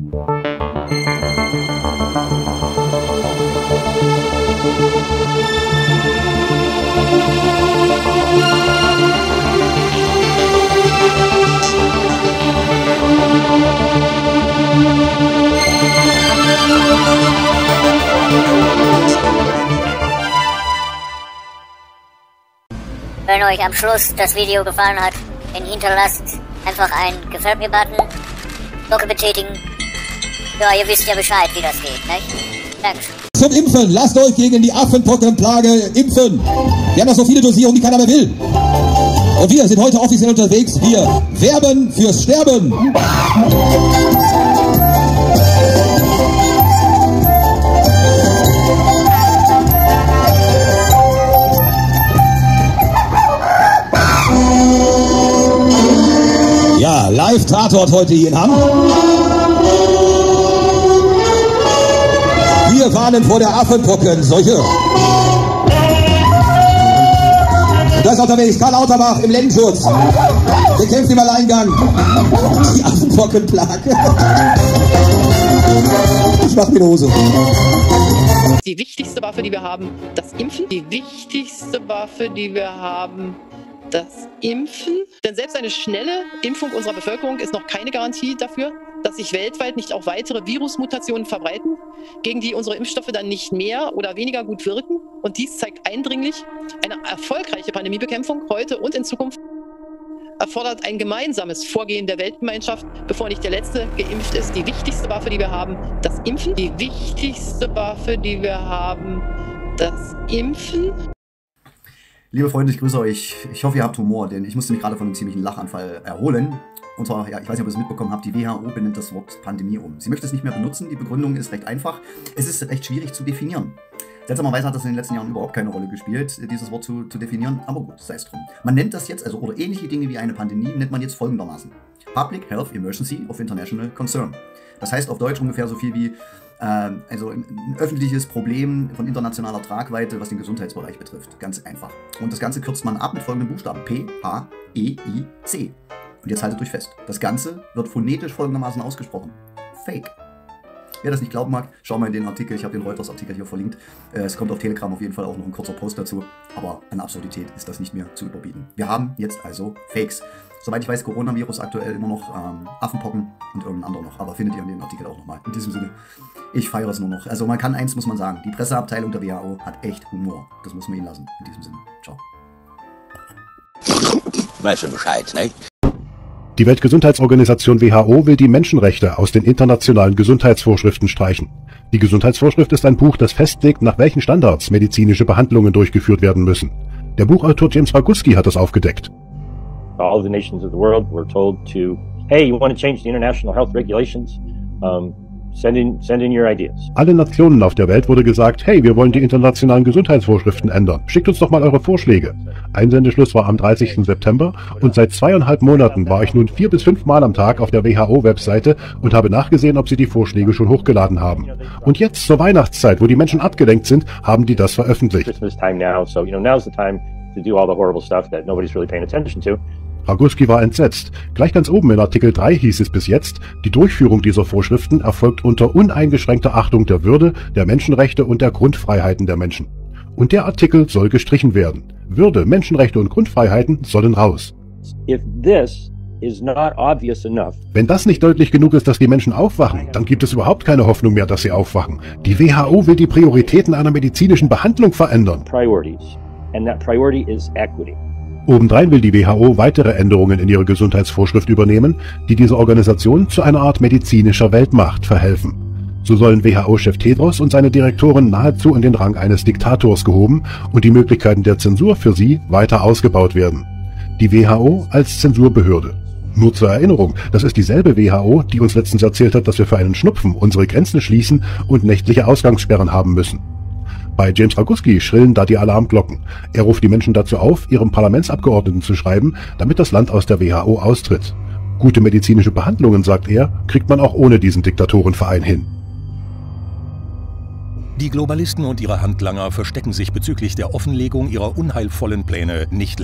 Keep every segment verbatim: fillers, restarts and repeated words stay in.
Wenn euch am Schluss das Video gefallen hat, dann hinterlasst einfach einen Gefällt mir Button, Glocke betätigen. Ja, ihr wisst ja Bescheid, wie das geht, nicht? Dankeschön. Zum Impfen, lasst euch gegen die Affenpockenplage impfen. Wir haben noch so viele Dosierungen, die keiner mehr will. Und wir sind heute offiziell unterwegs. Wir werben fürs Sterben. Ja, Live-Tatort heute hier in Hamm. Wir warnen vor der Affenpockenseuche. Da ist unterwegs Karl Lauterbach im Lendenschutz. Der kämpft im Alleingang. Die Affenpockenplage. Ich mach mir eine Hose. Die wichtigste Waffe, die wir haben, das Impfen. Die wichtigste Waffe, die wir haben, das Impfen. Denn selbst eine schnelle Impfung unserer Bevölkerung ist noch keine Garantie dafür, dass sich weltweit nicht auch weitere Virusmutationen verbreiten, gegen die unsere Impfstoffe dann nicht mehr oder weniger gut wirken. Und dies zeigt eindringlich, eine erfolgreiche Pandemiebekämpfung heute und in Zukunft erfordert ein gemeinsames Vorgehen der Weltgemeinschaft, bevor nicht der Letzte geimpft ist. Die wichtigste Waffe, die wir haben, das Impfen. Die wichtigste Waffe, die wir haben, das Impfen. Liebe Freunde, ich grüße euch. Ich hoffe, ihr habt Humor, denn ich musste mich gerade von einem ziemlichen Lachanfall erholen. Und zwar, ja, ich weiß nicht, ob ihr es mitbekommen habt, die W H O benennt das Wort Pandemie um. Sie möchte es nicht mehr benutzen, die Begründung ist recht einfach. Es ist recht schwierig zu definieren. Seltsamerweise hat das in den letzten Jahren überhaupt keine Rolle gespielt, dieses Wort zu, zu definieren, aber gut, sei es drum. Man nennt das jetzt, also oder ähnliche Dinge wie eine Pandemie, nennt man jetzt folgendermaßen. Public Health Emergency of International Concern. Das heißt auf Deutsch ungefähr so viel wie äh, also ein, ein öffentliches Problem von internationaler Tragweite, was den Gesundheitsbereich betrifft. Ganz einfach. Und das Ganze kürzt man ab mit folgenden Buchstaben. P, H, E, I, C. Und jetzt haltet euch fest. Das Ganze wird phonetisch folgendermaßen ausgesprochen. Fake. Wer das nicht glauben mag, schau mal in den Artikel. Ich habe den Reuters-Artikel hier verlinkt. Es kommt auf Telegram auf jeden Fall auch noch ein kurzer Post dazu. Aber an Absurdität ist das nicht mehr zu überbieten. Wir haben jetzt also Fakes. Soweit ich weiß, Coronavirus aktuell immer noch ähm, Affenpocken und irgendein anderer noch. Aber findet ihr in dem Artikel auch nochmal. In diesem Sinne, ich feiere es nur noch. Also man kann eins, muss man sagen. Die Presseabteilung der W H O hat echt Humor. Das muss man ihnen lassen. In diesem Sinne, ciao. Weißt du Bescheid, ne? Die Weltgesundheitsorganisation W H O will die Menschenrechte aus den internationalen Gesundheitsvorschriften streichen. Die Gesundheitsvorschrift ist ein Buch, das festlegt, nach welchen Standards medizinische Behandlungen durchgeführt werden müssen. Der Buchautor James Roguski hat das aufgedeckt. All the nations of the world were told to, hey, you want to change the international health regulations? Um, send in, send in your ideas. Alle Nationen auf der Welt wurde gesagt, hey, wir wollen die internationalen Gesundheitsvorschriften ändern. Schickt uns doch mal eure Vorschläge. Einsendeschluss war am dreißigsten September und seit zweieinhalb Monaten war ich nun vier bis fünf Mal am Tag auf der W H O-Webseite und habe nachgesehen, ob sie die Vorschläge schon hochgeladen haben. Und jetzt zur Weihnachtszeit, wo die Menschen abgelenkt sind, haben die das veröffentlicht. Christmas time now, so you know now's the time to do all the horrible stuff that nobody's really paying attention to. Roguski war entsetzt. Gleich ganz oben in Artikel drei hieß es bis jetzt, die Durchführung dieser Vorschriften erfolgt unter uneingeschränkter Achtung der Würde, der Menschenrechte und der Grundfreiheiten der Menschen. Und der Artikel soll gestrichen werden. Würde, Menschenrechte und Grundfreiheiten sollen raus. If this is not obvious enough, Wenn das nicht deutlich genug ist, dass die Menschen aufwachen, dann gibt es überhaupt keine Hoffnung mehr, dass sie aufwachen. Die W H O will die Prioritäten einer medizinischen Behandlung verändern. priorities, and that priority is equity. Obendrein will die W H O weitere Änderungen in ihre Gesundheitsvorschrift übernehmen, die dieser Organisation zu einer Art medizinischer Weltmacht verhelfen. So sollen W H O-Chef Tedros und seine Direktoren nahezu in den Rang eines Diktators gehoben und die Möglichkeiten der Zensur für sie weiter ausgebaut werden. Die W H O als Zensurbehörde. Nur zur Erinnerung, das ist dieselbe W H O, die uns letztens erzählt hat, dass wir für einen Schnupfen unsere Grenzen schließen und nächtliche Ausgangssperren haben müssen. Bei James Roguski schrillen da die Alarmglocken. Er ruft die Menschen dazu auf, ihrem Parlamentsabgeordneten zu schreiben, damit das Land aus der W H O austritt. Gute medizinische Behandlungen, sagt er, kriegt man auch ohne diesen Diktatorenverein hin. Die Globalisten und ihre Handlanger verstecken sich bezüglich der Offenlegung ihrer unheilvollen Pläne nicht länger.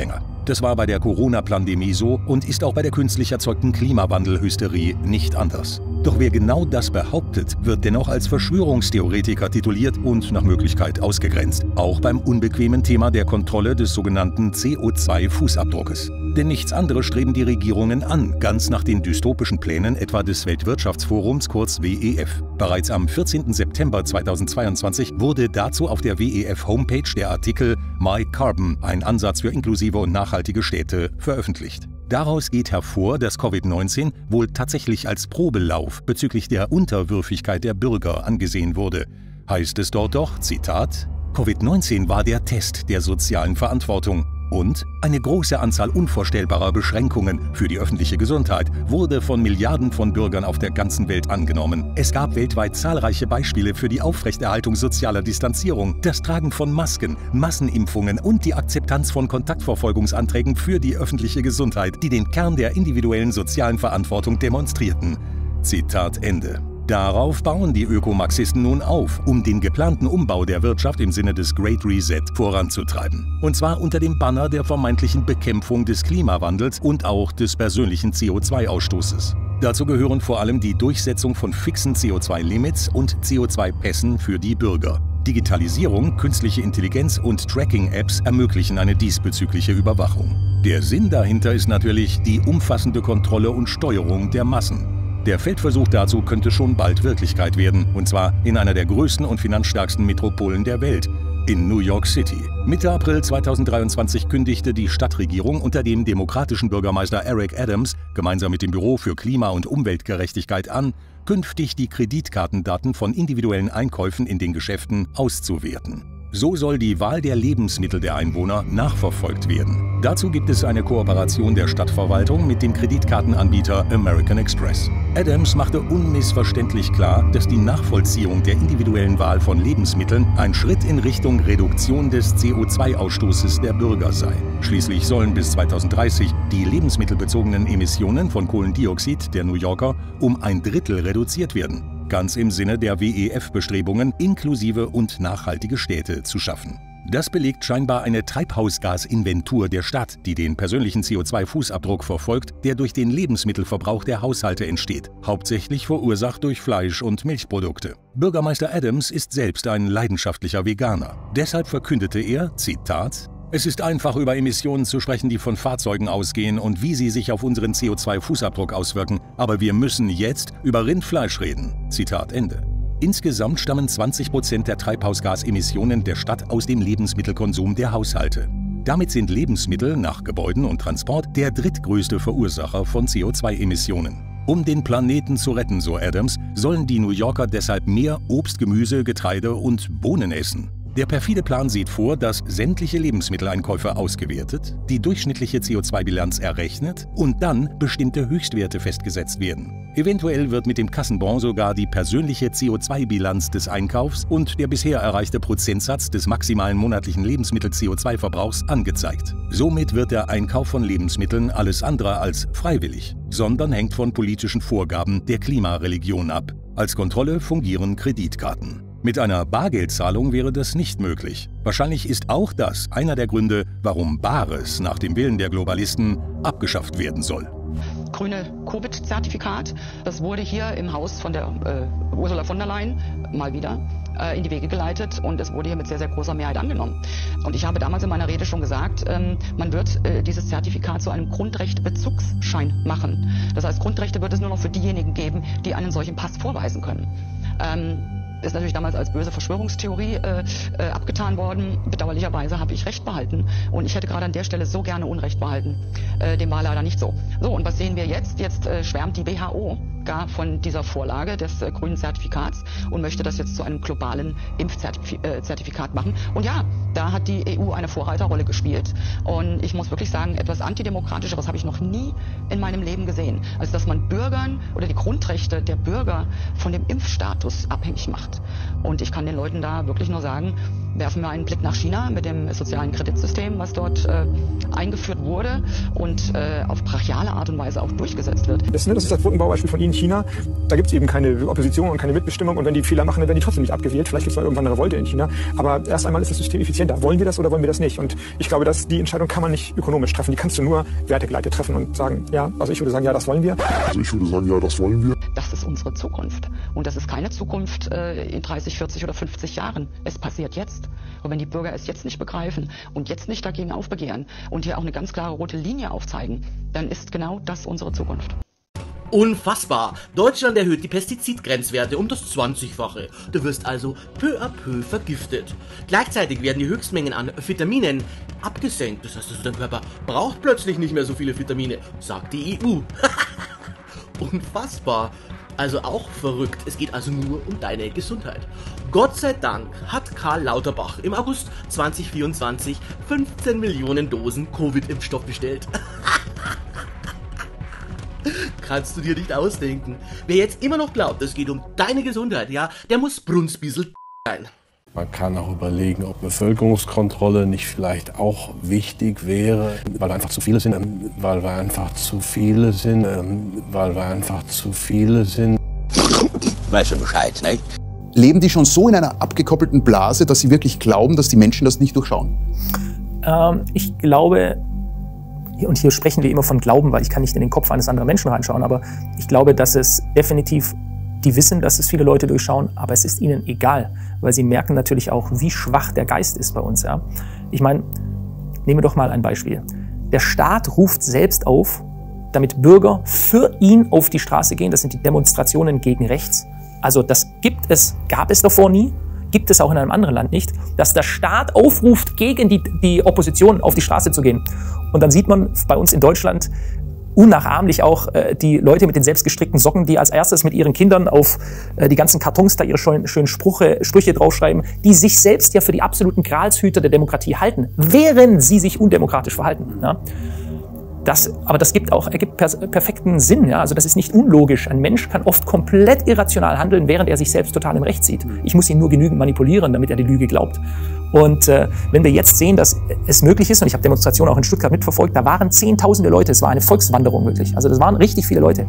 Das war bei der Corona-Pandemie so und ist auch bei der künstlich erzeugten Klimawandel-Hysterie nicht anders. Doch wer genau das behauptet, wird dennoch als Verschwörungstheoretiker tituliert und nach Möglichkeit ausgegrenzt. Auch beim unbequemen Thema der Kontrolle des sogenannten C O zwei Fußabdruckes. Denn nichts anderes streben die Regierungen an, ganz nach den dystopischen Plänen etwa des Weltwirtschaftsforums, kurz W E F. Bereits am vierzehnten September zweitausendzweiundzwanzig wurde dazu auf der W E F-Homepage der Artikel My Carbon, ein Ansatz für inklusive und nachhaltige Städte, veröffentlicht. Daraus geht hervor, dass Covid neunzehn wohl tatsächlich als Probelauf bezüglich der Unterwürfigkeit der Bürger angesehen wurde. Heißt es dort doch, Zitat, Covid neunzehn war der Test der sozialen Verantwortung. Und eine große Anzahl unvorstellbarer Beschränkungen für die öffentliche Gesundheit wurde von Milliarden von Bürgern auf der ganzen Welt angenommen. Es gab weltweit zahlreiche Beispiele für die Aufrechterhaltung sozialer Distanzierung, das Tragen von Masken, Massenimpfungen und die Akzeptanz von Kontaktverfolgungsanträgen für die öffentliche Gesundheit, die den Kern der individuellen sozialen Verantwortung demonstrierten. Zitat Ende. Darauf bauen die Ökomarxisten nun auf, um den geplanten Umbau der Wirtschaft im Sinne des Great Reset voranzutreiben. Und zwar unter dem Banner der vermeintlichen Bekämpfung des Klimawandels und auch des persönlichen C O zwei Ausstoßes. Dazu gehören vor allem die Durchsetzung von fixen C O zwei Limits und C O zwei Pässen für die Bürger. Digitalisierung, künstliche Intelligenz und Tracking-Apps ermöglichen eine diesbezügliche Überwachung. Der Sinn dahinter ist natürlich die umfassende Kontrolle und Steuerung der Massen. Der Feldversuch dazu könnte schon bald Wirklichkeit werden, und zwar in einer der größten und finanzstärksten Metropolen der Welt, in New York City. Mitte April zweitausenddreiundzwanzig kündigte die Stadtregierung unter dem demokratischen Bürgermeister Eric Adams gemeinsam mit dem Büro für Klima- und Umweltgerechtigkeit an, künftig die Kreditkartendaten von individuellen Einkäufen in den Geschäften auszuwerten. So soll die Wahl der Lebensmittel der Einwohner nachverfolgt werden. Dazu gibt es eine Kooperation der Stadtverwaltung mit dem Kreditkartenanbieter American Express. Adams machte unmissverständlich klar, dass die Nachvollziehung der individuellen Wahl von Lebensmitteln ein Schritt in Richtung Reduktion des C O zwei Ausstoßes der Bürger sei. Schließlich sollen bis zweitausenddreißig die lebensmittelbezogenen Emissionen von Kohlendioxid der New Yorker um ein Drittel reduziert werden. Ganz im Sinne der W E F-Bestrebungen, inklusive und nachhaltige Städte zu schaffen. Das belegt scheinbar eine Treibhausgasinventur der Stadt, die den persönlichen C O zwei Fußabdruck verfolgt, der durch den Lebensmittelverbrauch der Haushalte entsteht, hauptsächlich verursacht durch Fleisch- und Milchprodukte. Bürgermeister Adams ist selbst ein leidenschaftlicher Veganer. Deshalb verkündete er, Zitat, es ist einfach, über Emissionen zu sprechen, die von Fahrzeugen ausgehen und wie sie sich auf unseren C O zwei Fußabdruck auswirken, aber wir müssen jetzt über Rindfleisch reden. Zitat Ende. Insgesamt stammen zwanzig Prozent der Treibhausgasemissionen der Stadt aus dem Lebensmittelkonsum der Haushalte. Damit sind Lebensmittel nach Gebäuden und Transport der drittgrößte Verursacher von C O zwei Emissionen. Um den Planeten zu retten, so Adams, sollen die New Yorker deshalb mehr Obst, Gemüse, Getreide und Bohnen essen. Der perfide Plan sieht vor, dass sämtliche Lebensmitteleinkäufe ausgewertet, die durchschnittliche C O zwei Bilanz errechnet und dann bestimmte Höchstwerte festgesetzt werden. Eventuell wird mit dem Kassenbon sogar die persönliche C O zwei Bilanz des Einkaufs und der bisher erreichte Prozentsatz des maximalen monatlichen Lebensmittel-C O zwei Verbrauchs angezeigt. Somit wird der Einkauf von Lebensmitteln alles andere als freiwillig, sondern hängt von politischen Vorgaben der Klimareligion ab. Als Kontrolle fungieren Kreditkarten. Mit einer Bargeldzahlung wäre das nicht möglich. Wahrscheinlich ist auch das einer der Gründe, warum Bares nach dem Willen der Globalisten abgeschafft werden soll. Grüne Covid-Zertifikat, das wurde hier im Haus von der äh, Ursula von der Leyen mal wieder äh, in die Wege geleitet und es wurde hier mit sehr, sehr großer Mehrheit angenommen. Und ich habe damals in meiner Rede schon gesagt, ähm, man wird äh, dieses Zertifikat zu einem Grundrechte-Bezugsschein machen. Das heißt, Grundrechte wird es nur noch für diejenigen geben, die einen solchen Pass vorweisen können. Ähm, ist natürlich damals als böse Verschwörungstheorie äh, äh, abgetan worden. Bedauerlicherweise habe ich Recht behalten und ich hätte gerade an der Stelle so gerne Unrecht behalten. Äh, dem war leider nicht so. So, und was sehen wir jetzt? Jetzt äh, schwärmt die W H O gar von dieser Vorlage des äh, grünen Zertifikats und möchte das jetzt zu einem globalen Impfzertifikat äh, machen. Und ja, da hat die E U eine Vorreiterrolle gespielt. Und ich muss wirklich sagen, etwas Antidemokratischeres habe ich noch nie in meinem Leben gesehen, als dass man Bürgern oder die Grundrechte der Bürger von dem Impfstatus abhängig macht. Und ich kann den Leuten da wirklich nur sagen, Werfen wir einen Blick nach China mit dem sozialen Kreditsystem, was dort äh, eingeführt wurde und äh, auf brachiale Art und Weise auch durchgesetzt wird. Das, ne, das ist das Brückenbaubeispiel von Ihnen, China. Da gibt es eben keine Opposition und keine Mitbestimmung. Und wenn die Fehler machen, dann werden die trotzdem nicht abgewählt. Vielleicht gibt es mal irgendwann eine Revolte in China. Aber erst einmal ist das System effizienter. Wollen wir das oder wollen wir das nicht? Und ich glaube, dass die Entscheidung kann man nicht ökonomisch treffen. Die kannst du nur wertegeleitet treffen und sagen, ja, also ich würde sagen, ja, das wollen wir. Also ich würde sagen, ja, das wollen wir. Das ist unsere Zukunft. Und das ist keine Zukunft äh, in dreißig, vierzig oder fünfzig Jahren. Es passiert jetzt. Und wenn die Bürger es jetzt nicht begreifen und jetzt nicht dagegen aufbegehren und hier auch eine ganz klare rote Linie aufzeigen, dann ist genau das unsere Zukunft. Unfassbar! Deutschland erhöht die Pestizidgrenzwerte um das zwanzigfache. Du wirst also peu à peu vergiftet. Gleichzeitig werden die Höchstmengen an Vitaminen abgesenkt. Das heißt, also dein Körper braucht plötzlich nicht mehr so viele Vitamine, sagt die E U. Unfassbar! Also auch verrückt. Es geht also nur um deine Gesundheit. Gott sei Dank hat Karl Lauterbach im August zweitausendvierundzwanzig fünfzehn Millionen Dosen Covid-Impfstoff bestellt. Kannst du dir nicht ausdenken. Wer jetzt immer noch glaubt, es geht um deine Gesundheit, ja, der muss Brunsbüssel sein. Man kann auch überlegen, ob Bevölkerungskontrolle nicht vielleicht auch wichtig wäre, weil wir einfach zu viele sind, weil wir einfach zu viele sind, weil wir einfach zu viele sind. Weißt du Bescheid, ne? Leben die schon so in einer abgekoppelten Blase, dass sie wirklich glauben, dass die Menschen das nicht durchschauen? Ähm, ich glaube, und hier sprechen wir immer von Glauben, weil ich kann nicht in den Kopf eines anderen Menschen reinschauen, aber ich glaube, dass es definitiv, die wissen, dass es viele Leute durchschauen, aber es ist ihnen egal, weil sie merken natürlich auch, wie schwach der Geist ist bei uns. Ja? Ich meine, nehmen wir doch mal ein Beispiel. Der Staat ruft selbst auf, damit Bürger für ihn auf die Straße gehen. Das sind die Demonstrationen gegen rechts. Also das gibt es, gab es davor nie, gibt es auch in einem anderen Land nicht, dass der Staat aufruft, gegen die, die Opposition auf die Straße zu gehen. Und dann sieht man bei uns in Deutschland unnachahmlich auch äh, die Leute mit den selbstgestrickten Socken, die als erstes mit ihren Kindern auf äh, die ganzen Kartons da ihre schönen, schönen Sprüche, Sprüche draufschreiben, die sich selbst ja für die absoluten Gralshüter der Demokratie halten, während sie sich undemokratisch verhalten. Ja? Das, aber das gibt auch, ergibt per, perfekten Sinn. Ja? Also das ist nicht unlogisch. Ein Mensch kann oft komplett irrational handeln, während er sich selbst total im Recht sieht. Ich muss ihn nur genügend manipulieren, damit er die Lüge glaubt. Und äh, wenn wir jetzt sehen, dass es möglich ist, und ich habe Demonstrationen auch in Stuttgart mitverfolgt, da waren zehntausende Leute, es war eine Volkswanderung wirklich. Also das waren richtig viele Leute.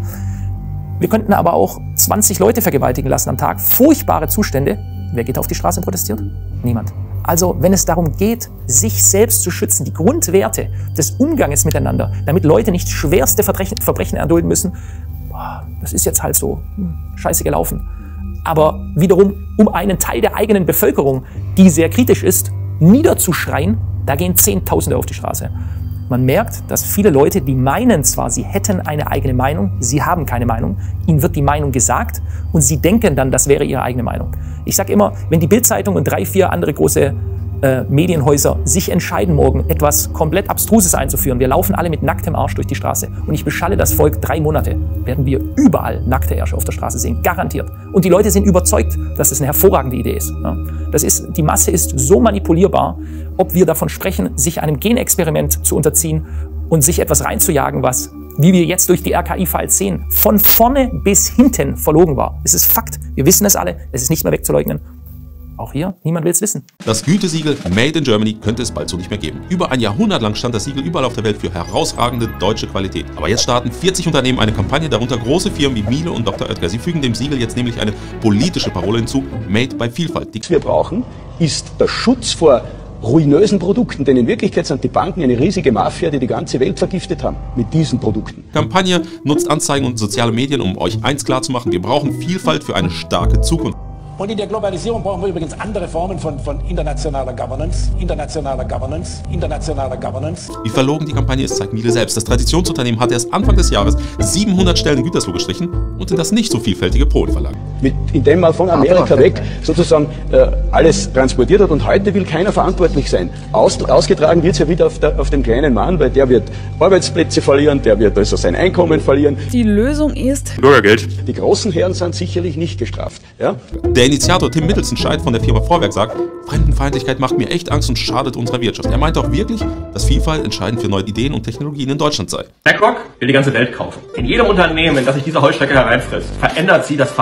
Wir könnten aber auch zwanzig Leute vergewaltigen lassen am Tag. Furchtbare Zustände. Wer geht auf die Straße und protestiert? Niemand. Also wenn es darum geht, sich selbst zu schützen, die Grundwerte des Umganges miteinander, damit Leute nicht schwerste Verbrechen erdulden müssen, boah, das ist jetzt halt so hm, scheiße gelaufen. Aber wiederum, um einen Teil der eigenen Bevölkerung, die sehr kritisch ist, niederzuschreien, da gehen Zehntausende auf die Straße. Man merkt, dass viele Leute, die meinen zwar, sie hätten eine eigene Meinung, sie haben keine Meinung, ihnen wird die Meinung gesagt und sie denken dann, das wäre ihre eigene Meinung. Ich sage immer, wenn die Bild-Zeitung und drei, vier andere große äh, Medienhäuser sich entscheiden, morgen etwas komplett Abstruses einzuführen, wir laufen alle mit nacktem Arsch durch die Straße und ich beschalle das Volk drei Monate, werden wir überall nackte Ärsche auf der Straße sehen, garantiert. Und die Leute sind überzeugt, dass das eine hervorragende Idee ist. Ja. Das ist, die Masse ist so manipulierbar, ob wir davon sprechen, sich einem Genexperiment zu unterziehen und sich etwas reinzujagen, was, wie wir jetzt durch die R K I-Files sehen, von vorne bis hinten verlogen war. Es ist Fakt. Wir wissen es alle. Es ist nicht mehr wegzuleugnen. Auch hier, niemand will es wissen. Das Gütesiegel Made in Germany könnte es bald so nicht mehr geben. Über ein Jahrhundert lang stand das Siegel überall auf der Welt für herausragende deutsche Qualität. Aber jetzt starten vierzig Unternehmen eine Kampagne, darunter große Firmen wie Miele und Doktor Oetker. Sie fügen dem Siegel jetzt nämlich eine politische Parole hinzu, Made by Vielfalt. Was wir brauchen, ist der Schutz vor ruinösen Produkten, denn in Wirklichkeit sind die Banken eine riesige Mafia, die die ganze Welt vergiftet haben mit diesen Produkten. Die Kampagne nutzt Anzeigen und soziale Medien, um euch eins klarzumachen: Wir brauchen Vielfalt für eine starke Zukunft. Und in der Globalisierung brauchen wir übrigens andere Formen von, von internationaler Governance, internationaler Governance, internationaler Governance. Wie verlogen die Kampagne ist, zeigt Miele selbst. Das Traditionsunternehmen hat erst Anfang des Jahres siebenhundert Stellen in Gütersloh gestrichen und in das nicht so vielfältige Polen verlagert. Mit, indem man von Amerika weg sozusagen äh, alles transportiert hat und heute will keiner verantwortlich sein. Aus, ausgetragen wird es ja wieder auf, der, auf den kleinen Mann, weil der wird Arbeitsplätze verlieren, der wird also sein Einkommen verlieren. Die Lösung ist Bürgergeld. Die großen Herren sind sicherlich nicht gestraft. Ja? Der Initiator Tim Mittelsten-Scheid von der Firma Vorwerk sagt, Fremdenfeindlichkeit macht mir echt Angst und schadet unserer Wirtschaft. Er meint auch wirklich, dass Vielfalt entscheidend für neue Ideen und Technologien in Deutschland sei. BlackRock will die ganze Welt kaufen. In jedem Unternehmen, das sich diese Heuschrecke hereinfrisst, verändert sie das Verhalten.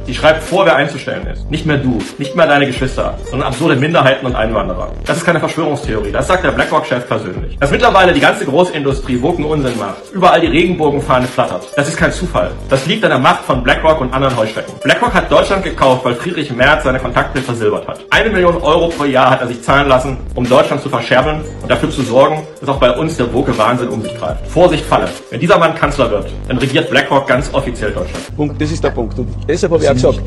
Die schreibt vor, wer einzustellen ist. Nicht mehr du, nicht mehr deine Geschwister, sondern absurde Minderheiten und Einwanderer. Das ist keine Verschwörungstheorie, das sagt der BlackRock-Chef persönlich. Dass mittlerweile die ganze Großindustrie woken Unsinn macht, überall die Regenbogenfahne flattert, das ist kein Zufall. Das liegt an der Macht von BlackRock und anderen Heuschrecken. BlackRock hat Deutschland gekauft, weil Friedrich Merz seine Kontakte versilbert hat. Eine Million Euro pro Jahr hat er sich zahlen lassen, um Deutschland zu verscherbeln und dafür zu sorgen, dass auch bei uns der woke Wahnsinn um sich greift. Vorsicht, Falle. Wenn dieser Mann Kanzler wird, dann regiert BlackRock ganz offiziell Deutschland. Punkt, das ist der Punkt. Und deshalb habe ich auch gesagt,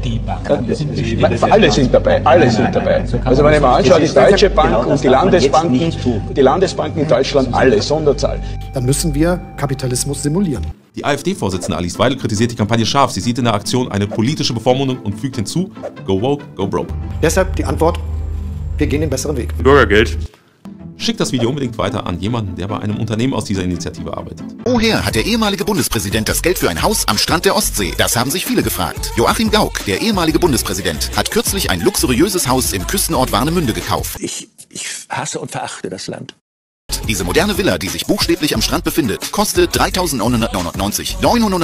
alle sind dabei, alle sind dabei. Also wenn ich mir anschaue, die Deutsche Bank und die Landesbanken, die Landesbanken in Deutschland, alle, Sonderzahl. Dann müssen wir Kapitalismus simulieren. Die AfD-Vorsitzende Alice Weidel kritisiert die Kampagne scharf. Sie sieht in der Aktion eine politische Bevormundung und fügt hinzu, go woke, go broke. Deshalb die Antwort, wir gehen den besseren Weg. Bürgergeld. Schickt das Video unbedingt weiter an jemanden, der bei einem Unternehmen aus dieser Initiative arbeitet. Woher hat der ehemalige Bundespräsident das Geld für ein Haus am Strand der Ostsee? Das haben sich viele gefragt. Joachim Gauck, der ehemalige Bundespräsident, hat kürzlich ein luxuriöses Haus im Küstenort Warnemünde gekauft. Ich, ich hasse und verachte das Land. Diese moderne Villa, die sich buchstäblich am Strand befindet, kostet dreitausendneunhundertneunundneunzig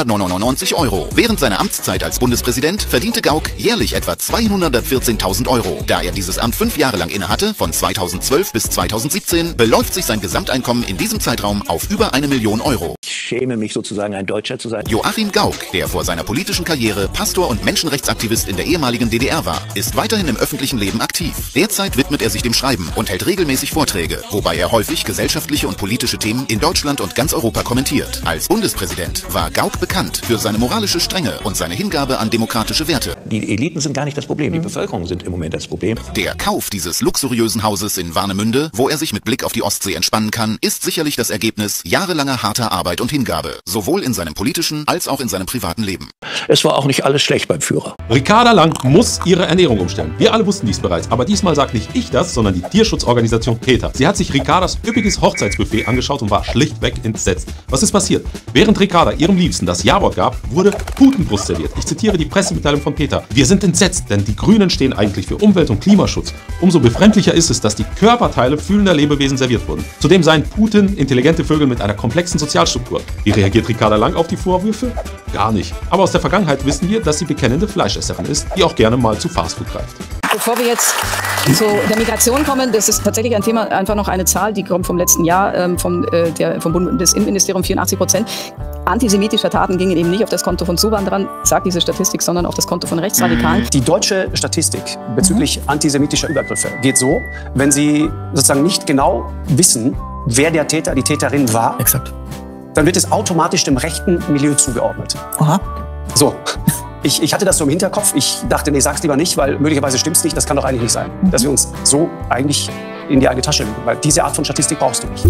Euro. Während seiner Amtszeit als Bundespräsident verdiente Gauck jährlich etwa zweihundertvierzehntausend Euro. Da er dieses Amt fünf Jahre lang innehatte, von zweitausendzwölf bis zweitausendsiebzehn, beläuft sich sein Gesamteinkommen in diesem Zeitraum auf über eine Million Euro. Ich schäme mich sozusagen, ein Deutscher zu sein. Joachim Gauck, der vor seiner politischen Karriere Pastor und Menschenrechtsaktivist in der ehemaligen D D R war, ist weiterhin im öffentlichen Leben aktiv. Derzeit widmet er sich dem Schreiben und hält regelmäßig Vorträge, wobei er häufig gesellschaftliche und politische Themen in Deutschland und ganz Europa kommentiert. Als Bundespräsident war Gauck bekannt für seine moralische Strenge und seine Hingabe an demokratische Werte. Die Eliten sind gar nicht das Problem, die Bevölkerung sind im Moment das Problem. Der Kauf dieses luxuriösen Hauses in Warnemünde, wo er sich mit Blick auf die Ostsee entspannen kann, ist sicherlich das Ergebnis jahrelanger harter Arbeit und Hingabe, sowohl in seinem politischen als auch in seinem privaten Leben. Es war auch nicht alles schlecht beim Führer. Ricarda Lang muss ihre Ernährung umstellen. Wir alle wussten dies bereits, aber diesmal sagt nicht ich das, sondern die Tierschutzorganisation PETA. Sie hat sich Ricardas üppiges Hochzeitsbuffet angeschaut und war schlichtweg entsetzt. Was ist passiert? Während Ricarda ihrem Liebsten das Ja-Wort gab, wurde Putenbrust serviert. Ich zitiere die Pressemitteilung von PETA. Wir sind entsetzt, denn die Grünen stehen eigentlich für Umwelt- und Klimaschutz. Umso befremdlicher ist es, dass die Körperteile fühlender Lebewesen serviert wurden. Zudem seien Putin intelligente Vögel mit einer komplexen Sozialstruktur. Wie reagiert Ricarda Lang auf die Vorwürfe? Gar nicht. Aber aus der Vergangenheit wissen wir, dass sie bekennende Fleischesserin ist, die auch gerne mal zu Fastfood greift. Bevor wir jetzt zu der Migration kommen, das ist tatsächlich ein Thema, einfach noch eine Zahl, die kommt vom letzten Jahr, ähm, vom, äh, der, vom Bundesinnenministerium, vierundachtzig Prozent. Antisemitische Taten gingen eben nicht auf das Konto von Zuwanderern, sagt diese Statistik, sondern auf das Konto von Rechtsradikalen. Die deutsche Statistik bezüglich mhm. antisemitischer Übergriffe geht so, wenn Sie sozusagen nicht genau wissen, wer der Täter, die Täterin war, Exakt. dann wird es automatisch dem rechten Milieu zugeordnet. Aha. So. Ich, ich hatte das so im Hinterkopf. Ich dachte, nee, sag's lieber nicht, weil möglicherweise stimmt's nicht. Das kann doch eigentlich nicht sein, dass wir uns so eigentlich in die eigene Tasche lügen, weil diese Art von Statistik brauchst du nicht.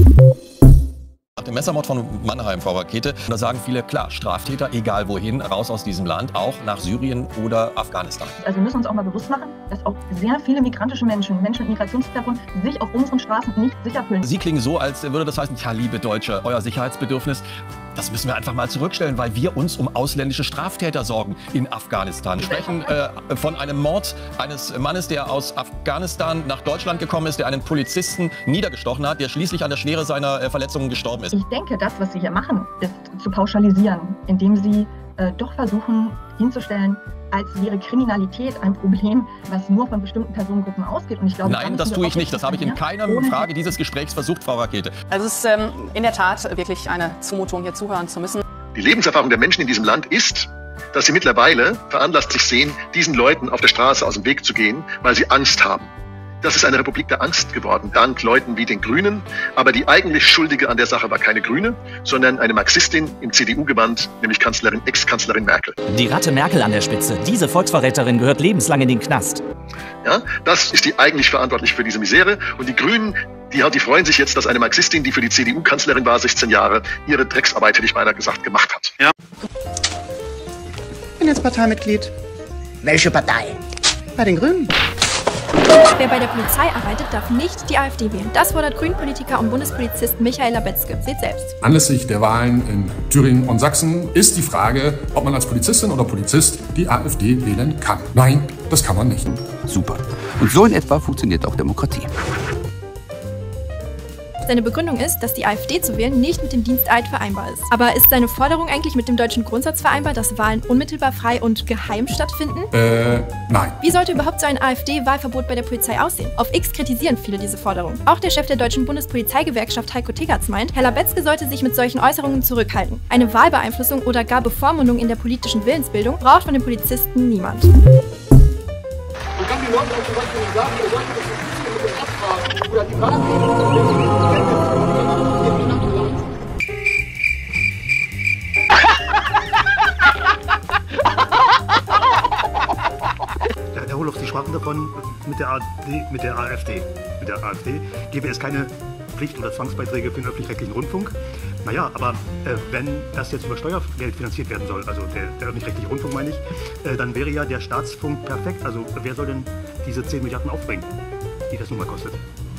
Nach dem Messermord von Mannheim, Frau Rakete, da sagen viele, klar, Straftäter, egal wohin, raus aus diesem Land, auch nach Syrien oder Afghanistan. Also wir müssen uns auch mal bewusst machen, dass auch sehr viele migrantische Menschen, Menschen mit Migrationshintergrund, sich auf unseren Straßen nicht sicher fühlen. Sie klingen so, als würde das heißen, ja, liebe Deutsche, euer Sicherheitsbedürfnis, das müssen wir einfach mal zurückstellen, weil wir uns um ausländische Straftäter sorgen in Afghanistan. Wir sprechen äh, von einem Mord eines Mannes, der aus Afghanistan nach Deutschland gekommen ist, der einen Polizisten niedergestochen hat, der schließlich an der Schwere seiner äh, Verletzungen gestorben ist. Ich denke, das, was Sie hier machen, ist zu pauschalisieren, indem Sie äh, doch versuchen hinzustellen, als wäre Kriminalität ein Problem, was nur von bestimmten Personengruppen ausgeht. Und ich glaube, Nein, das tue ich nicht. Das habe ich in keiner Frage dieses Gesprächs versucht, Frau Rakete. Also es ist ähm, in der Tat wirklich eine Zumutung, hier zuhören zu müssen. Die Lebenserfahrung der Menschen in diesem Land ist, dass sie mittlerweile veranlasst sich sehen, diesen Leuten auf der Straße aus dem Weg zu gehen, weil sie Angst haben. Das ist eine Republik der Angst geworden, dank Leuten wie den Grünen. Aber die eigentlich Schuldige an der Sache war keine Grüne, sondern eine Marxistin im C D U-Gewand, nämlich Kanzlerin, Ex-Kanzlerin Merkel. Die Ratte Merkel an der Spitze. Diese Volksverräterin gehört lebenslang in den Knast. Ja, das ist die eigentlich verantwortlich für diese Misere. Und die Grünen, die, die freuen sich jetzt, dass eine Marxistin, die für die C D U-Kanzlerin war, sechzehn Jahre, ihre Drecksarbeit, hätte ich beinahe gesagt, gemacht hat. Ja. Ich bin jetzt Parteimitglied. Welche Partei? Bei den Grünen. Wer bei der Polizei arbeitet, darf nicht die AfD wählen. Das fordert Grünpolitiker und Bundespolizist Michael Labetzke. Seht selbst. Anlässlich der Wahlen in Thüringen und Sachsen ist die Frage, ob man als Polizistin oder Polizist die AfD wählen kann. Nein, das kann man nicht. Super. Und so in etwa funktioniert auch Demokratie. Seine Begründung ist, dass die AfD zu wählen nicht mit dem Diensteid vereinbar ist. Aber ist seine Forderung eigentlich mit dem deutschen Grundsatz vereinbar, dass Wahlen unmittelbar frei und geheim stattfinden? Äh, nein. Wie sollte überhaupt so ein AfD-Wahlverbot bei der Polizei aussehen? Auf X kritisieren viele diese Forderung. Auch der Chef der deutschen Bundespolizeigewerkschaft Heiko Tegerz meint, Herr Labetzke sollte sich mit solchen Äußerungen zurückhalten. Eine Wahlbeeinflussung oder gar Bevormundung in der politischen Willensbildung braucht von den Polizisten niemand. Man kann die Leute auch zum Beispiel sagen, ihr solltet das mit dem Abfragen oder die Wahlregeln. Herr Holoch, Sie sprachen davon, mit der, A D, mit der AfD, mit der AfD gäbe es keine Pflicht- oder Zwangsbeiträge für den öffentlich-rechtlichen Rundfunk. Naja, aber äh, wenn das jetzt über Steuergeld finanziert werden soll, also der, der öffentlich-rechtliche Rundfunk meine ich, äh, dann wäre ja der Staatsfunk perfekt. Also wer soll denn diese zehn Milliarden aufbringen, die das nun mal kostet?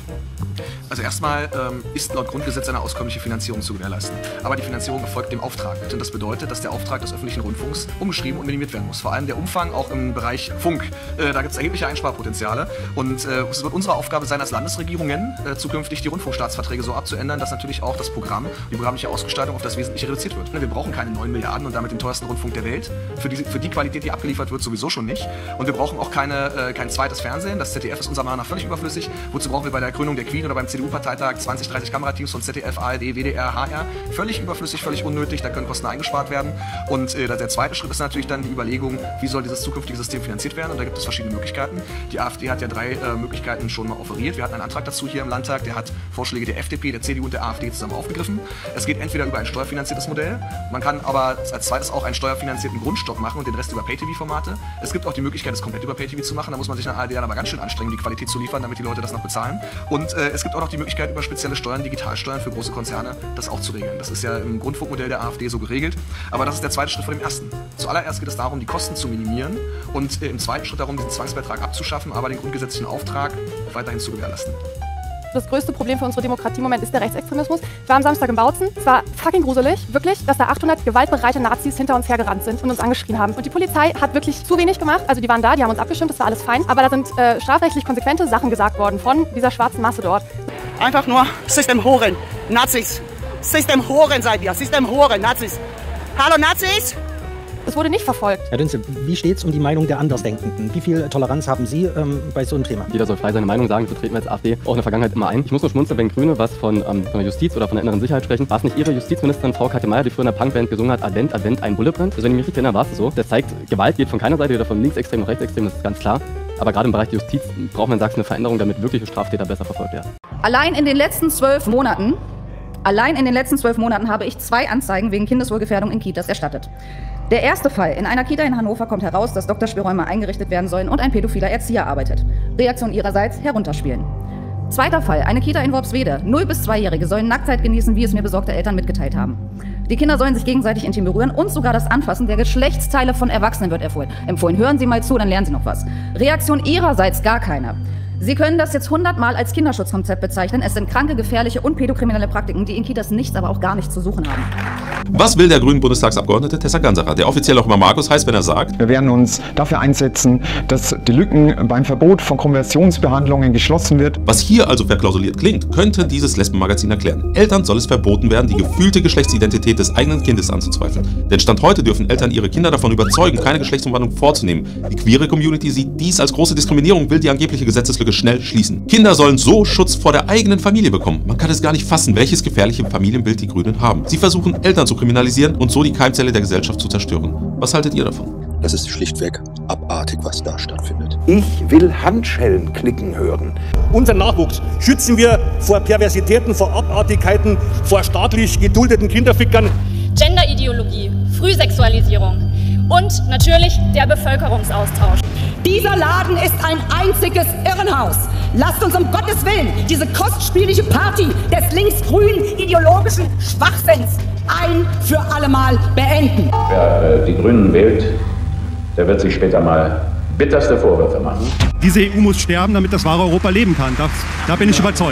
Also erstmal ähm, ist laut Grundgesetz eine auskömmliche Finanzierung zu gewährleisten. Aber die Finanzierung erfolgt dem Auftrag. Und das bedeutet, dass der Auftrag des öffentlichen Rundfunks umgeschrieben und minimiert werden muss. Vor allem der Umfang auch im Bereich Funk. Äh, da gibt es erhebliche Einsparpotenziale. Und äh, es wird unsere Aufgabe sein, als Landesregierungen äh, zukünftig die Rundfunkstaatsverträge so abzuändern, dass natürlich auch das Programm, die programmliche Ausgestaltung auf das Wesentliche reduziert wird. Wir brauchen keine neun Milliarden und damit den teuersten Rundfunk der Welt. Für die, für die Qualität, die abgeliefert wird, sowieso schon nicht. Und wir brauchen auch keine, äh, kein zweites Fernsehen. Das Z D F ist unserer Meinung nach völlig überflüssig. Wozu brauchen wir bei der Gründung der Queen oder beim C D U-Parteitag zwanzig, dreißig Kamerateams von Z D F, A R D, W D R, H R? Völlig überflüssig, völlig unnötig. Da können Kosten eingespart werden. Und äh, der zweite Schritt ist natürlich dann die Überlegung, wie soll dieses zukünftige System finanziert werden? Und da gibt es verschiedene Möglichkeiten. Die AfD hat ja drei äh, Möglichkeiten schon mal offeriert. Wir hatten einen Antrag dazu hier im Landtag. Der hat Vorschläge der F D P, der C D U und der AfD zusammen aufgegriffen. Es geht entweder über ein steuerfinanziertes Modell. Man kann aber als zweites auch einen steuerfinanzierten Grundstock machen und den Rest über Pay-T V-Formate. Es gibt auch die Möglichkeit, es komplett über Pay-T V zu machen. Da muss man sich in der A R D aber ganz schön anstrengen, die Qualität zu liefern, damit die Leute das noch bezahlen. Und äh, es gibt auch noch die Möglichkeit, über spezielle Steuern, Digitalsteuern für große Konzerne, das auch zu regeln. Das ist ja im Grundfunkmodell der AfD so geregelt. Aber das ist der zweite Schritt von dem ersten. Zuallererst geht es darum, die Kosten zu minimieren und äh, im zweiten Schritt darum, diesen Zwangsbeitrag abzuschaffen, aber den grundgesetzlichen Auftrag weiterhin zu gewährleisten. Das größte Problem für unsere Demokratie im Moment ist der Rechtsextremismus. Ich war am Samstag in Bautzen. Es war fucking gruselig, wirklich, dass da achthundert gewaltbereite Nazis hinter uns hergerannt sind und uns angeschrien haben. Und die Polizei hat wirklich zu wenig gemacht. Also die waren da, die haben uns abgestimmt, das war alles fein. Aber da sind äh, strafrechtlich konsequente Sachen gesagt worden von dieser schwarzen Masse dort. Einfach nur Systemhoren, Nazis. Systemhoren seid ihr, Systemhoren, Nazis. Hallo Nazis! Es wurde nicht verfolgt. Herr Dünzel, wie steht es um die Meinung der Andersdenkenden? Wie viel Toleranz haben Sie ähm, bei so einem Thema? Jeder soll frei seine Meinung sagen, so treten wir als AfD auch in der Vergangenheit immer ein. Ich muss nur schmunzeln, wenn Grüne was von, ähm, von der Justiz oder von der inneren Sicherheit sprechen. War es nicht Ihre Justizministerin Frau Katja Mayer, die früher in der Punkband gesungen hat, Advent, Advent, ein Bulle brennt? Also wenn ich mich richtig erinnere, war es so. Das zeigt, Gewalt geht von keiner Seite, weder von linksextrem noch rechtsextrem, das ist ganz klar. Aber gerade im Bereich der Justiz braucht man in Sachsen eine Veränderung, damit wirkliche Straftäter besser verfolgt werden. Allein in den letzten zwölf Monaten Allein in den letzten zwölf Monaten habe ich zwei Anzeigen wegen Kindeswohlgefährdung in Kitas erstattet. Der erste Fall. In einer Kita in Hannover kommt heraus, dass Doktorspielräume eingerichtet werden sollen und ein pädophiler Erzieher arbeitet. Reaktion ihrerseits: herunterspielen. Zweiter Fall. Eine Kita in Worpswede. null bis zweijährige sollen Nacktheit genießen, wie es mir besorgte Eltern mitgeteilt haben. Die Kinder sollen sich gegenseitig intim berühren und sogar das Anfassen der Geschlechtsteile von Erwachsenen wird empfohlen. Hören Sie mal zu, dann lernen Sie noch was. Reaktion ihrerseits: gar keine. Sie können das jetzt hundertmal als Kinderschutzkonzept bezeichnen. Es sind kranke, gefährliche und pädokriminelle Praktiken, die in Kitas nichts, aber auch gar nichts zu suchen haben. Was will der grünen Bundestagsabgeordnete Tessa Ganserer, der offiziell auch immer Markus heißt, wenn er sagt: Wir werden uns dafür einsetzen, dass die Lücken beim Verbot von Konversionsbehandlungen geschlossen wird. Was hier also verklausuliert klingt, könnte dieses Lesbenmagazin erklären. Eltern soll es verboten werden, die gefühlte Geschlechtsidentität des eigenen Kindes anzuzweifeln. Denn Stand heute dürfen Eltern ihre Kinder davon überzeugen, keine Geschlechtsumwandlung vorzunehmen. Die queere Community sieht dies als große Diskriminierung, will die angebliche Gesetzeslücke schnell schließen. Kinder sollen so Schutz vor der eigenen Familie bekommen. Man kann es gar nicht fassen, welches gefährliche Familienbild die Grünen haben. Sie versuchen, Eltern zu kriminalisieren und so die Keimzelle der Gesellschaft zu zerstören. Was haltet ihr davon? Das ist schlichtweg abartig, was da stattfindet. Ich will Handschellen klicken hören. Unseren Nachwuchs schützen wir vor Perversitäten, vor Abartigkeiten, vor staatlich geduldeten Kinderfickern. Genderideologie, Frühsexualisierung und natürlich der Bevölkerungsaustausch. Dieser Laden ist ein einziges Irrenhaus. Lasst uns um Gottes Willen diese kostspielige Party des linksgrünen ideologischen Schwachsinns ein für allemal beenden. Wer äh, die Grünen wählt, der wird sich später mal bitterste Vorwürfe machen. Diese E U muss sterben, damit das wahre Europa leben kann. Das, da bin ich überzeugt. Ja.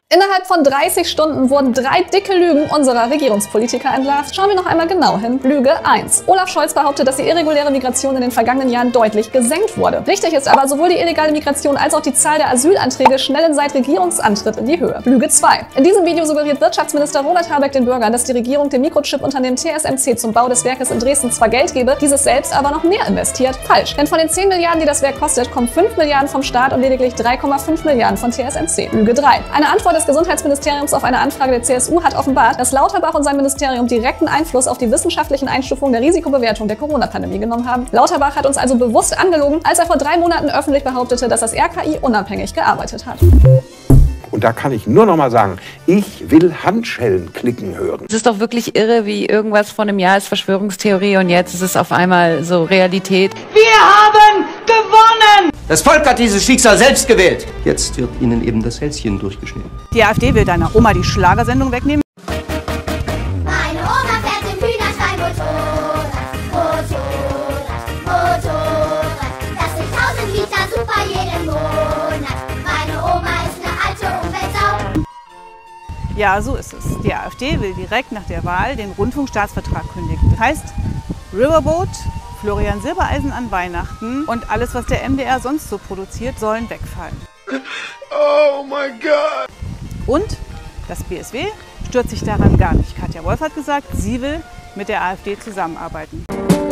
Innerhalb von dreißig Stunden wurden drei dicke Lügen unserer Regierungspolitiker entlarvt. Schauen wir noch einmal genau hin. Lüge eins. Olaf Scholz behauptet, dass die irreguläre Migration in den vergangenen Jahren deutlich gesenkt wurde. Richtig ist aber, sowohl die illegale Migration als auch die Zahl der Asylanträge schnellen seit Regierungsantritt in die Höhe. Lüge zwei. In diesem Video suggeriert Wirtschaftsminister Robert Habeck den Bürgern, dass die Regierung dem Mikrochip-Unternehmen T S M C zum Bau des Werkes in Dresden zwar Geld gebe, dieses selbst aber noch mehr investiert. Falsch. Denn von den zehn Milliarden, die das Werk kostet, kommen fünf Milliarden vom Staat und lediglich drei Komma fünf Milliarden von T S M C. Lüge drei. Eine Antwort des Gesundheitsministeriums auf eine Anfrage der C S U hat offenbart, dass Lauterbach und sein Ministerium direkten Einfluss auf die wissenschaftlichen Einstufungen der Risikobewertung der Corona-Pandemie genommen haben. Lauterbach hat uns also bewusst angelogen, als er vor drei Monaten öffentlich behauptete, dass das R K I unabhängig gearbeitet hat. Und da kann ich nur noch mal sagen, ich will Handschellen klicken hören. Es ist doch wirklich irre, wie irgendwas von einem Jahr ist Verschwörungstheorie und jetzt ist es auf einmal so Realität. Wir haben gewonnen! Das Volk hat dieses Schicksal selbst gewählt. Jetzt wird Ihnen eben das Hälschen durchgeschnitten. Die AfD will deiner Oma die Schlagersendung wegnehmen. Meine Oma fährt im Hühnerstall Motorrad, Motorrad, Motorrad. Das sind tausend Liter super jeden Monat. Meine Oma ist eine alte Umweltsau. Ja, so ist es. Die AfD will direkt nach der Wahl den Rundfunkstaatsvertrag kündigen. Das heißt, Riverboat, Florian Silbereisen an Weihnachten und alles, was der M D R sonst so produziert, sollen wegfallen. Oh mein Gott! Und das B S W stört sich daran gar nicht. Katja Wolf hat gesagt, sie will mit der AfD zusammenarbeiten.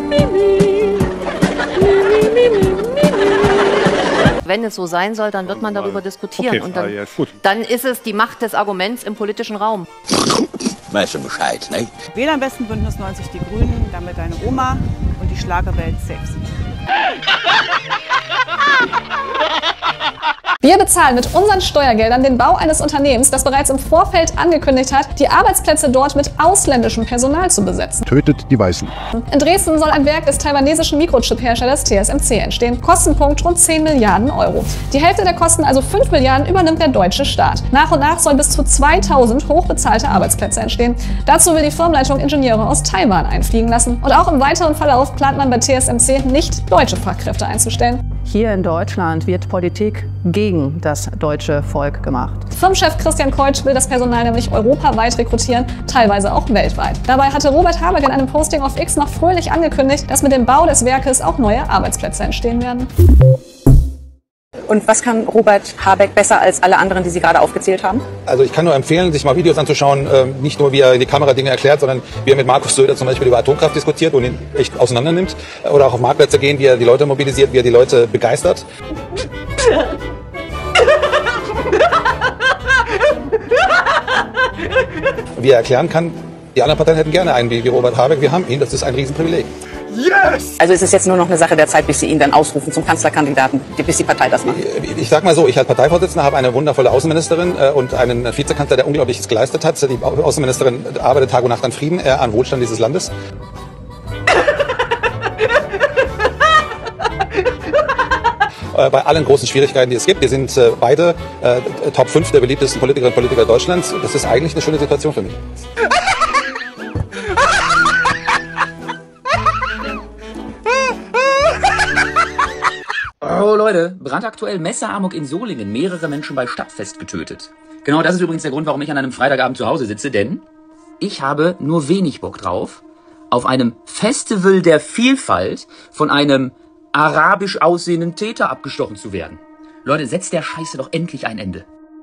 Wenn es so sein soll, dann wird man darüber diskutieren. Okay, und dann, ah, ja, gut. dann ist es die Macht des Arguments im politischen Raum. Weißt du Bescheid, ne? Wähl am besten Bündnis neunzig Die Grünen, damit deine Oma und die Schlagerwelt safe sind. Wir bezahlen mit unseren Steuergeldern den Bau eines Unternehmens, das bereits im Vorfeld angekündigt hat, die Arbeitsplätze dort mit ausländischem Personal zu besetzen. Tötet die Weißen. In Dresden soll ein Werk des taiwanesischen Mikrochip-Herstellers T S M C entstehen. Kostenpunkt rund zehn Milliarden Euro. Die Hälfte der Kosten, also fünf Milliarden, übernimmt der deutsche Staat. Nach und nach sollen bis zu zweitausend hochbezahlte Arbeitsplätze entstehen. Dazu will die Firmenleitung Ingenieure aus Taiwan einfliegen lassen. Und auch im weiteren Verlauf plant man bei T S M C nicht deutsche Fachkräfte einzustellen. Hier in Deutschland wird Politik gegen das deutsche Volk gemacht. Firmenchef Christian Keutsch will das Personal nämlich europaweit rekrutieren, teilweise auch weltweit. Dabei hatte Robert Habeck in einem Posting auf X noch fröhlich angekündigt, dass mit dem Bau des Werkes auch neue Arbeitsplätze entstehen werden. Und was kann Robert Habeck besser als alle anderen, die Sie gerade aufgezählt haben? Also ich kann nur empfehlen, sich mal Videos anzuschauen, äh, nicht nur wie er die Kamera Dinge erklärt, sondern wie er mit Markus Söder zum Beispiel über Atomkraft diskutiert und ihn echt auseinander nimmt. Oder auch auf Marktplätze gehen, wie er die Leute mobilisiert, wie er die Leute begeistert. Wie er erklären kann, die anderen Parteien hätten gerne einen wie Robert Habeck, wir haben ihn, das ist ein Riesenprivileg. Yes! Also es ist jetzt nur noch eine Sache der Zeit, bis Sie ihn dann ausrufen zum Kanzlerkandidaten, bis die Partei das macht. Ich, ich sag mal so, ich als Parteivorsitzender habe eine wundervolle Außenministerin äh, und einen Vizekanzler, der Unglaubliches geleistet hat. Die Außenministerin arbeitet Tag und Nacht an Frieden, äh, an Wohlstand dieses Landes. äh, bei allen großen Schwierigkeiten, die es gibt. Wir sind äh, beide äh, Top fünf der beliebtesten Politikerinnen und Politiker Deutschlands. Das ist eigentlich eine schöne Situation für mich. Oh Leute, brandaktuell Messeramok in Solingen, mehrere Menschen bei Stadtfest getötet. Genau das ist übrigens der Grund, warum ich an einem Freitagabend zu Hause sitze, denn ich habe nur wenig Bock drauf, auf einem Festival der Vielfalt von einem arabisch aussehenden Täter abgestochen zu werden. Leute, setzt der Scheiße doch endlich ein Ende.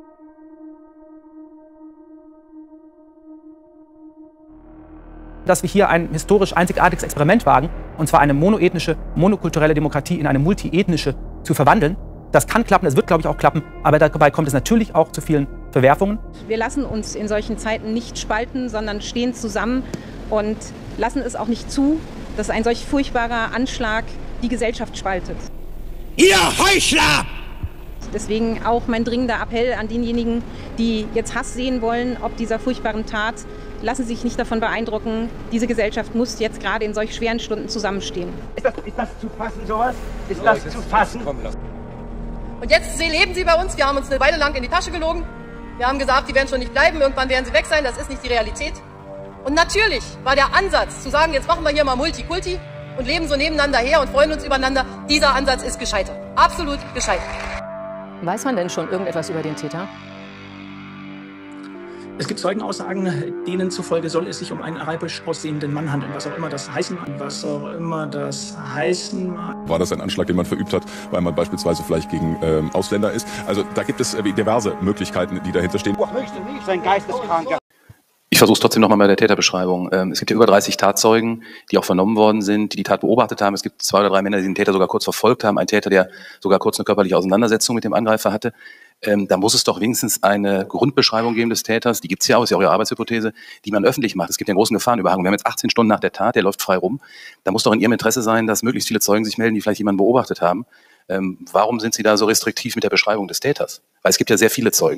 Dass wir hier ein historisch einzigartiges Experiment wagen, und zwar eine monoethnische, monokulturelle Demokratie in eine multiethnische zu verwandeln. Das kann klappen, das wird, glaube ich, auch klappen, aber dabei kommt es natürlich auch zu vielen Verwerfungen. Wir lassen uns in solchen Zeiten nicht spalten, sondern stehen zusammen und lassen es auch nicht zu, dass ein solch furchtbarer Anschlag die Gesellschaft spaltet. Ihr Heuchler! Deswegen auch mein dringender Appell an diejenigen, die jetzt Hass sehen wollen, ob dieser furchtbaren Tat. Lassen Sie sich nicht davon beeindrucken, diese Gesellschaft muss jetzt gerade in solch schweren Stunden zusammenstehen. Ist das, ist das zu fassen, sowas? Ist das zu fassen? Und jetzt leben sie bei uns, wir haben uns eine Weile lang in die Tasche gelogen. Wir haben gesagt, die werden schon nicht bleiben, irgendwann werden sie weg sein, das ist nicht die Realität. Und natürlich war der Ansatz, zu sagen, jetzt machen wir hier mal Multikulti und leben so nebeneinander her und freuen uns übereinander, dieser Ansatz ist gescheitert. Absolut gescheitert. Weiß man denn schon irgendetwas über den Täter? Es gibt Zeugenaussagen, denen zufolge soll es sich um einen arabisch aussehenden Mann handeln, was auch immer das heißen mag. Was auch immer das heißen mag. War das ein Anschlag, den man verübt hat, weil man beispielsweise vielleicht gegen ähm, Ausländer ist? Also da gibt es äh, diverse Möglichkeiten, die dahinter stehen. Sein Geisteskranker. Ich versuche es trotzdem nochmal bei der Täterbeschreibung. Ähm, es gibt ja über dreißig Tatzeugen, die auch vernommen worden sind, die die Tat beobachtet haben. Es gibt zwei oder drei Männer, die den Täter sogar kurz verfolgt haben. Ein Täter, der sogar kurz eine körperliche Auseinandersetzung mit dem Angreifer hatte. Ähm, da muss es doch wenigstens eine Grundbeschreibung geben des Täters, die gibt es ja auch, ist ja auch Ihre Arbeitshypothese, die man öffentlich macht. Es gibt ja einen großen Gefahrenüberhang. Wir haben jetzt achtzehn Stunden nach der Tat, der läuft frei rum. Da muss doch in Ihrem Interesse sein, dass möglichst viele Zeugen sich melden, die vielleicht jemanden beobachtet haben. Ähm, warum sind Sie da so restriktiv mit der Beschreibung des Täters? Weil es gibt ja sehr viele Zeugen.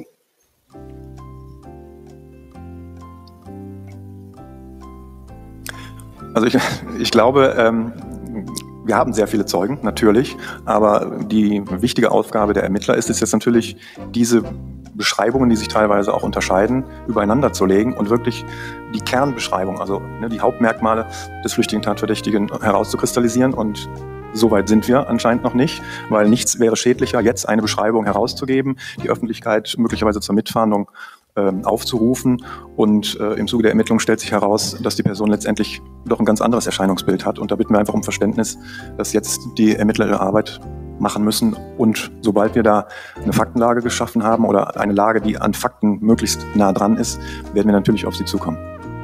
Also ich, ich glaube, ähm, wir haben sehr viele Zeugen, natürlich, aber die wichtige Aufgabe der Ermittler ist es jetzt natürlich, diese Beschreibungen, die sich teilweise auch unterscheiden, übereinander zu legen und wirklich die Kernbeschreibung, also ne, die Hauptmerkmale des flüchtigen Tatverdächtigen herauszukristallisieren. Und so weit sind wir anscheinend noch nicht, weil nichts wäre schädlicher, jetzt eine Beschreibung herauszugeben, die Öffentlichkeit möglicherweise zur Mitfahndung aufzurufen, und äh, im Zuge der Ermittlung stellt sich heraus, dass die Person letztendlich doch ein ganz anderes Erscheinungsbild hat, und da bitten wir einfach um Verständnis, dass jetzt die Ermittler ihre Arbeit machen müssen, und sobald wir da eine Faktenlage geschaffen haben oder eine Lage, die an Fakten möglichst nah dran ist, werden wir natürlich auf sie zukommen.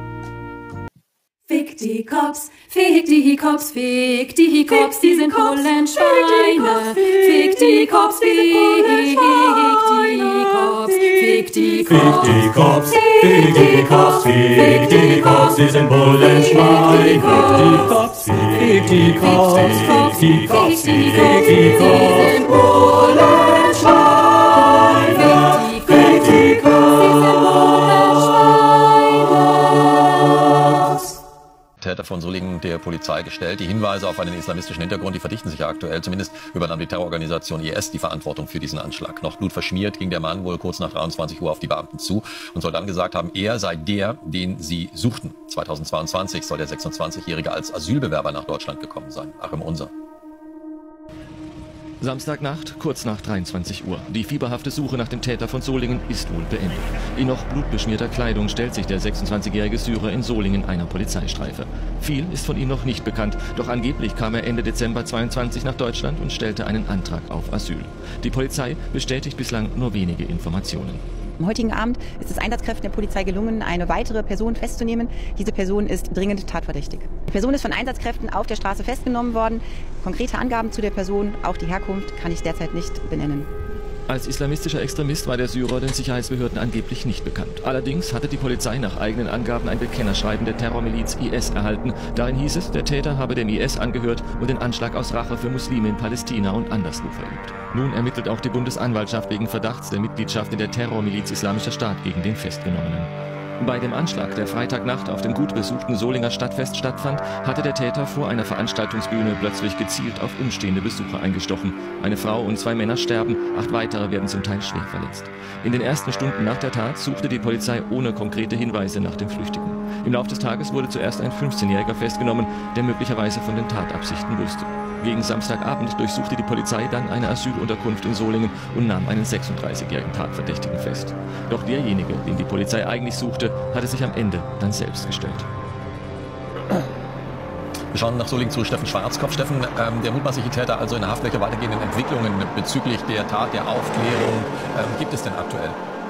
Fick die Cops, fick die Cops, fick die Cops, die sind Bullenschweine. Fick die Cops, fick die Cops, fick die Cops, fick die Cops, fick die Cops, die sind Bullenschweine. Fick die Cops, fick die Cops, fick die Cops, fick die Cops, die sind Bullenschweine. Fick die Cops, die sind Bullenschweine. Täter von Solingen der Polizei gestellt. Die Hinweise auf einen islamistischen Hintergrund, die verdichten sich ja aktuell. Zumindest übernahm die Terrororganisation I S die Verantwortung für diesen Anschlag. Noch blutverschmiert ging der Mann wohl kurz nach dreiundzwanzig Uhr auf die Beamten zu und soll dann gesagt haben, er sei der, den sie suchten. zweitausendzweiundzwanzig soll der sechsundzwanzigjährige als Asylbewerber nach Deutschland gekommen sein. Achim Unser. Samstagnacht, kurz nach dreiundzwanzig Uhr. Die fieberhafte Suche nach dem Täter von Solingen ist wohl beendet. In noch blutbeschmierter Kleidung stellt sich der sechsundzwanzigjährige Syrer in Solingen einer Polizeistreife. Viel ist von ihm noch nicht bekannt, doch angeblich kam er Ende Dezember zweiundzwanzig nach Deutschland und stellte einen Antrag auf Asyl. Die Polizei bestätigt bislang nur wenige Informationen. Am heutigen Abend ist es Einsatzkräften der Polizei gelungen, eine weitere Person festzunehmen. Diese Person ist dringend tatverdächtig. Die Person ist von Einsatzkräften auf der Straße festgenommen worden. Konkrete Angaben zu der Person, auch die Herkunft, kann ich derzeit nicht benennen. Als islamistischer Extremist war der Syrer den Sicherheitsbehörden angeblich nicht bekannt. Allerdings hatte die Polizei nach eigenen Angaben ein Bekennerschreiben der Terrormiliz I S erhalten. Darin hieß es, der Täter habe dem I S angehört und den Anschlag aus Rache für Muslime in Palästina und anderswo verübt. Nun ermittelt auch die Bundesanwaltschaft wegen Verdachts der Mitgliedschaft in der Terrormiliz Islamischer Staat gegen den Festgenommenen. Bei dem Anschlag, der Freitagnacht auf dem gut besuchten Solinger Stadtfest stattfand, hatte der Täter vor einer Veranstaltungsbühne plötzlich gezielt auf umstehende Besucher eingestochen. Eine Frau und zwei Männer sterben, acht weitere werden zum Teil schwer verletzt. In den ersten Stunden nach der Tat suchte die Polizei ohne konkrete Hinweise nach dem Flüchtigen. Im Laufe des Tages wurde zuerst ein fünfzehnjähriger festgenommen, der möglicherweise von den Tatabsichten wusste. Gegen Samstagabend durchsuchte die Polizei dann eine Asylunterkunft in Solingen und nahm einen sechsunddreißigjährigen Tatverdächtigen fest. Doch derjenige, den die Polizei eigentlich suchte, hatte sich am Ende dann selbst gestellt. Wir schauen nach Solingen zu Steffen Schwarzkopf. Steffen, ähm, der mutmaßliche Täter also in der Haft, welche weitergehenden Entwicklungen bezüglich der Tat, der Aufklärung ähm, gibt es denn aktuell?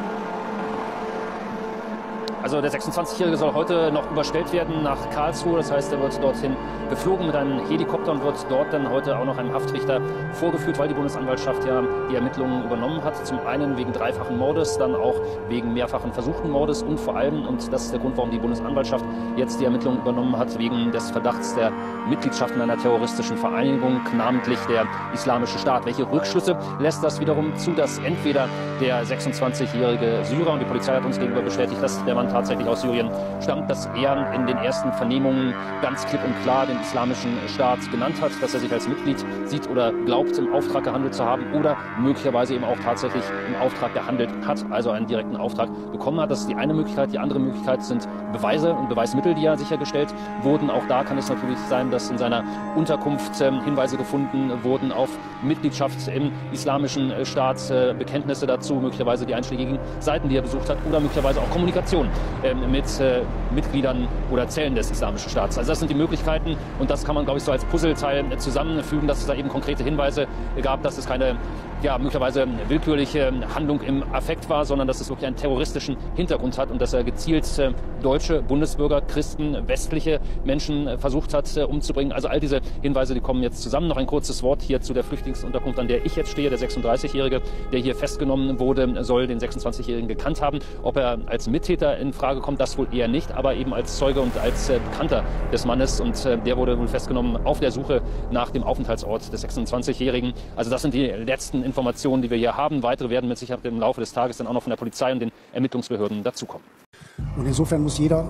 Also der sechsundzwanzigjährige soll heute noch überstellt werden nach Karlsruhe. Das heißt, er wird dorthin geflogen mit einem Helikopter und wird dort dann heute auch noch einem Haftrichter vorgeführt, weil die Bundesanwaltschaft ja die Ermittlungen übernommen hat. Zum einen wegen dreifachen Mordes, dann auch wegen mehrfachen versuchten Mordes und vor allem, und das ist der Grund, warum die Bundesanwaltschaft jetzt die Ermittlungen übernommen hat, wegen des Verdachts der Mitgliedschaft in einer terroristischen Vereinigung, namentlich der Islamische Staat. Welche Rückschlüsse lässt das wiederum zu, dass entweder der sechsundzwanzigjährige Syrer, und die Polizei hat uns gegenüber bestätigt, dass der Mann tatsächlich aus Syrien stammt, dass er in den ersten Vernehmungen ganz klipp und klar den Islamischen Staat genannt hat, dass er sich als Mitglied sieht oder glaubt, im Auftrag gehandelt zu haben oder möglicherweise eben auch tatsächlich im Auftrag gehandelt hat, also einen direkten Auftrag bekommen hat. Das ist die eine Möglichkeit. Die andere Möglichkeit sind Beweise und Beweismittel, die ja sichergestellt wurden. Auch da kann es natürlich sein, dass in seiner Unterkunft äh, Hinweise gefunden wurden auf Mitgliedschaft im Islamischen Staat, äh, Bekenntnisse dazu, möglicherweise die einschlägigen Seiten, die er besucht hat, oder möglicherweise auch Kommunikation äh, mit äh, Mitgliedern oder Zellen des Islamischen Staats. Also das sind die Möglichkeiten und das kann man, glaube ich, so als Puzzleteil äh, zusammenfügen, dass es da eben konkrete Hinweise gab, dass es keine ja, möglicherweise willkürliche Handlung im Affekt war, sondern dass es wirklich einen terroristischen Hintergrund hat und dass er gezielt äh, deutsche Bundesbürger, Christen, westliche Menschen äh, versucht hat äh, umzubringen. Also all diese Hinweise, die kommen jetzt zusammen. Noch ein kurzes Wort hier zu der Flüchtlingsunterkunft, an der ich jetzt stehe. Der sechsunddreißigjährige, der hier festgenommen wurde, soll den sechsundzwanzigjährigen gekannt haben. Ob er als Mittäter in Frage kommt, das wohl eher nicht, aber eben als Zeuge und als äh, Bekannter des Mannes. Und äh, der wurde wohl festgenommen auf der Suche nach dem Aufenthaltsort des sechsundzwanzigjährigen. Also das sind die letzten Informationen, die wir hier haben. Weitere werden mit Sicherheit im Laufe des Tages dann auch noch von der Polizei und den Ermittlungsbehörden dazukommen. Und insofern muss jeder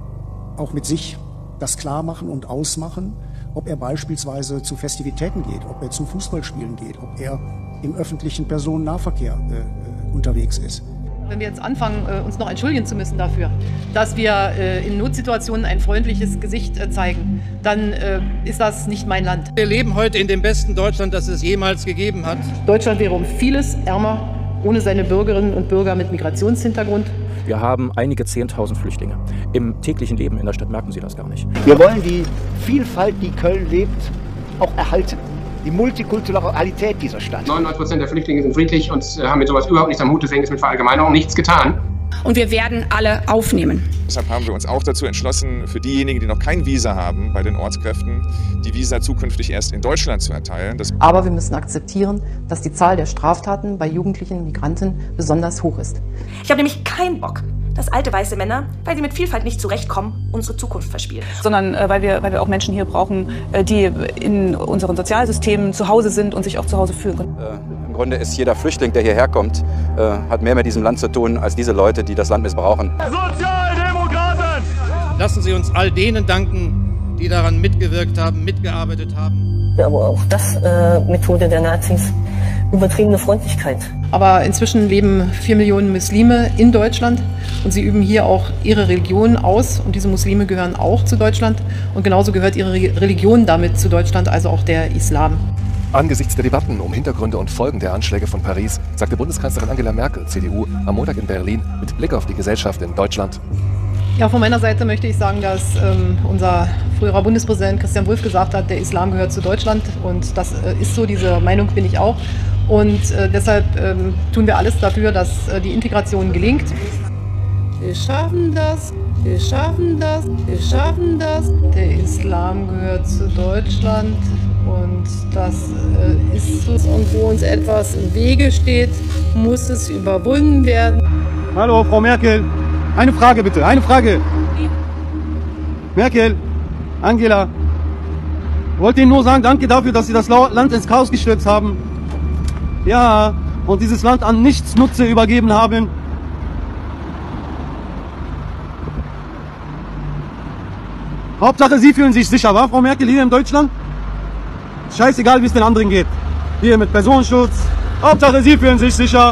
auch mit sich das klar machen und ausmachen, ob er beispielsweise zu Festivitäten geht, ob er zum Fußballspielen geht, ob er im öffentlichen Personennahverkehr äh, unterwegs ist. Wenn wir jetzt anfangen, uns noch entschuldigen zu müssen dafür, dass wir in Notsituationen ein freundliches Gesicht zeigen, dann ist das nicht mein Land. Wir leben heute in dem besten Deutschland, das es jemals gegeben hat. Deutschland wäre um vieles ärmer ohne seine Bürgerinnen und Bürger mit Migrationshintergrund. Wir haben einige Zehntausend Flüchtlinge. Im täglichen Leben in der Stadt merken Sie das gar nicht. Wir wollen die Vielfalt, die Köln lebt, auch erhalten. Die Multikulturalität dieser Stadt. neunundneunzig Prozent der Flüchtlinge sind friedlich und haben mit sowas überhaupt nichts am Hut, deswegen ist mit Verallgemeinerung nichts getan. Und wir werden alle aufnehmen. Deshalb haben wir uns auch dazu entschlossen, für diejenigen, die noch kein Visa haben bei den Ortskräften, die Visa zukünftig erst in Deutschland zu erteilen. Das Aber wir müssen akzeptieren, dass die Zahl der Straftaten bei jugendlichen Migranten besonders hoch ist. Ich habe nämlich keinen Bock, dass alte weiße Männer, weil sie mit Vielfalt nicht zurechtkommen, unsere Zukunft verspielen. Sondern äh, weil, wir, weil wir auch Menschen hier brauchen, äh, die in unseren Sozialsystemen zu Hause sind und sich auch zu Hause fühlen können. Äh, Im Grunde ist jeder Flüchtling, der hierher kommt, äh, hat mehr mit diesem Land zu tun, als diese Leute, die das Land missbrauchen. Sozialdemokraten! Lassen Sie uns all denen danken, die daran mitgewirkt haben, mitgearbeitet haben. Ja, aber auch das äh, Methode der Nazis. Übertriebene Freundlichkeit. Aber inzwischen leben vier Millionen Muslime in Deutschland und sie üben hier auch ihre Religion aus. Und diese Muslime gehören auch zu Deutschland. Und genauso gehört ihre Religion damit zu Deutschland, also auch der Islam. Angesichts der Debatten um Hintergründe und Folgen der Anschläge von Paris sagte Bundeskanzlerin Angela Merkel, C D U, am Montag in Berlin mit Blick auf die Gesellschaft in Deutschland. Ja, von meiner Seite möchte ich sagen, dass ähm, unser früherer Bundespräsident Christian Wulff gesagt hat, der Islam gehört zu Deutschland. Und das äh, ist so, diese Meinung bin ich auch. Und äh, deshalb ähm, tun wir alles dafür, dass äh, die Integration gelingt. Wir schaffen das, wir schaffen das, wir schaffen das. Der Islam gehört zu Deutschland und das äh, ist so. Und wo uns etwas im Wege steht, muss es überwunden werden. Hallo, Frau Merkel. Eine Frage bitte, eine Frage. Merkel, Angela, wollte Ihnen nur sagen, danke dafür, dass Sie das Land ins Chaos gestürzt haben. Ja, und dieses Land an Nichtsnutze übergeben haben. Hauptsache, Sie fühlen sich sicher, wa, Frau Merkel, hier in Deutschland? Scheißegal, wie es den anderen geht. Hier mit Personenschutz. Hauptsache, Sie fühlen sich sicher.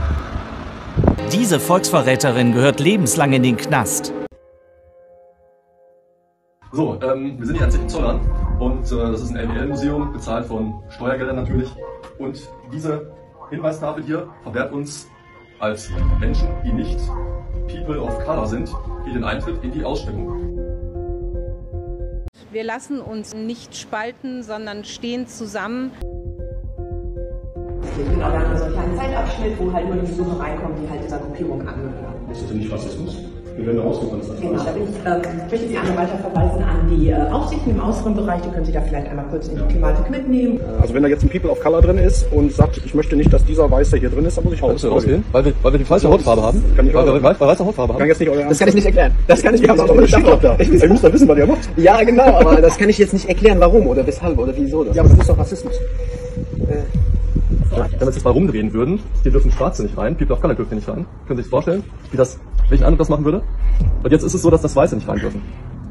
Diese Volksverräterin gehört lebenslang in den Knast. So, ähm, wir sind hier an Zollern und äh, das ist ein L B L-Museum, bezahlt von Steuergeldern natürlich. Und diese Hinweistafel hier verwehrt uns als Menschen, die nicht People of Color sind, hier den Eintritt in die Ausstellung. Wir lassen uns nicht spalten, sondern stehen zusammen. Ich bin auch an so einem kleinen Zeitabschnitt, wo halt nur die Besucher reinkommen, die halt dieser Gruppierung angehören. Ist das denn nicht Rassismus? Wir werden da rausgekommen. Genau, da bin ich, ähm, ich möchte Sie einmal weiter verweisen an die äh, Aufsichten im äußeren Bereich, die können Sie da vielleicht einmal kurz in die Thematik mitnehmen. Also wenn da jetzt ein People of Color drin ist und sagt, ich möchte nicht, dass dieser Weiße hier drin ist, dann muss ich raus. rausgehen. Weil wir, weil wir die falsche Hautfarbe haben? Kann ich weil wir, weil wir weiße Hautfarbe haben? Kann jetzt nicht das kann ich nicht erklären. Das kann ich nicht erklären. Ihr müsst doch wissen, was ihr macht. Ja, genau, aber das kann ich jetzt nicht erklären, warum oder weshalb oder wieso. Das ja, aber das ist doch Rassismus. Äh, ja, wenn wir jetzt mal rumdrehen würden, hier dürfen Schwarze nicht rein, People of Color dürfen nicht rein. Können Sie sich vorstellen, wie das welchen Eindruck das machen würde. Und jetzt ist es so, dass das Weiße nicht rein dürfen.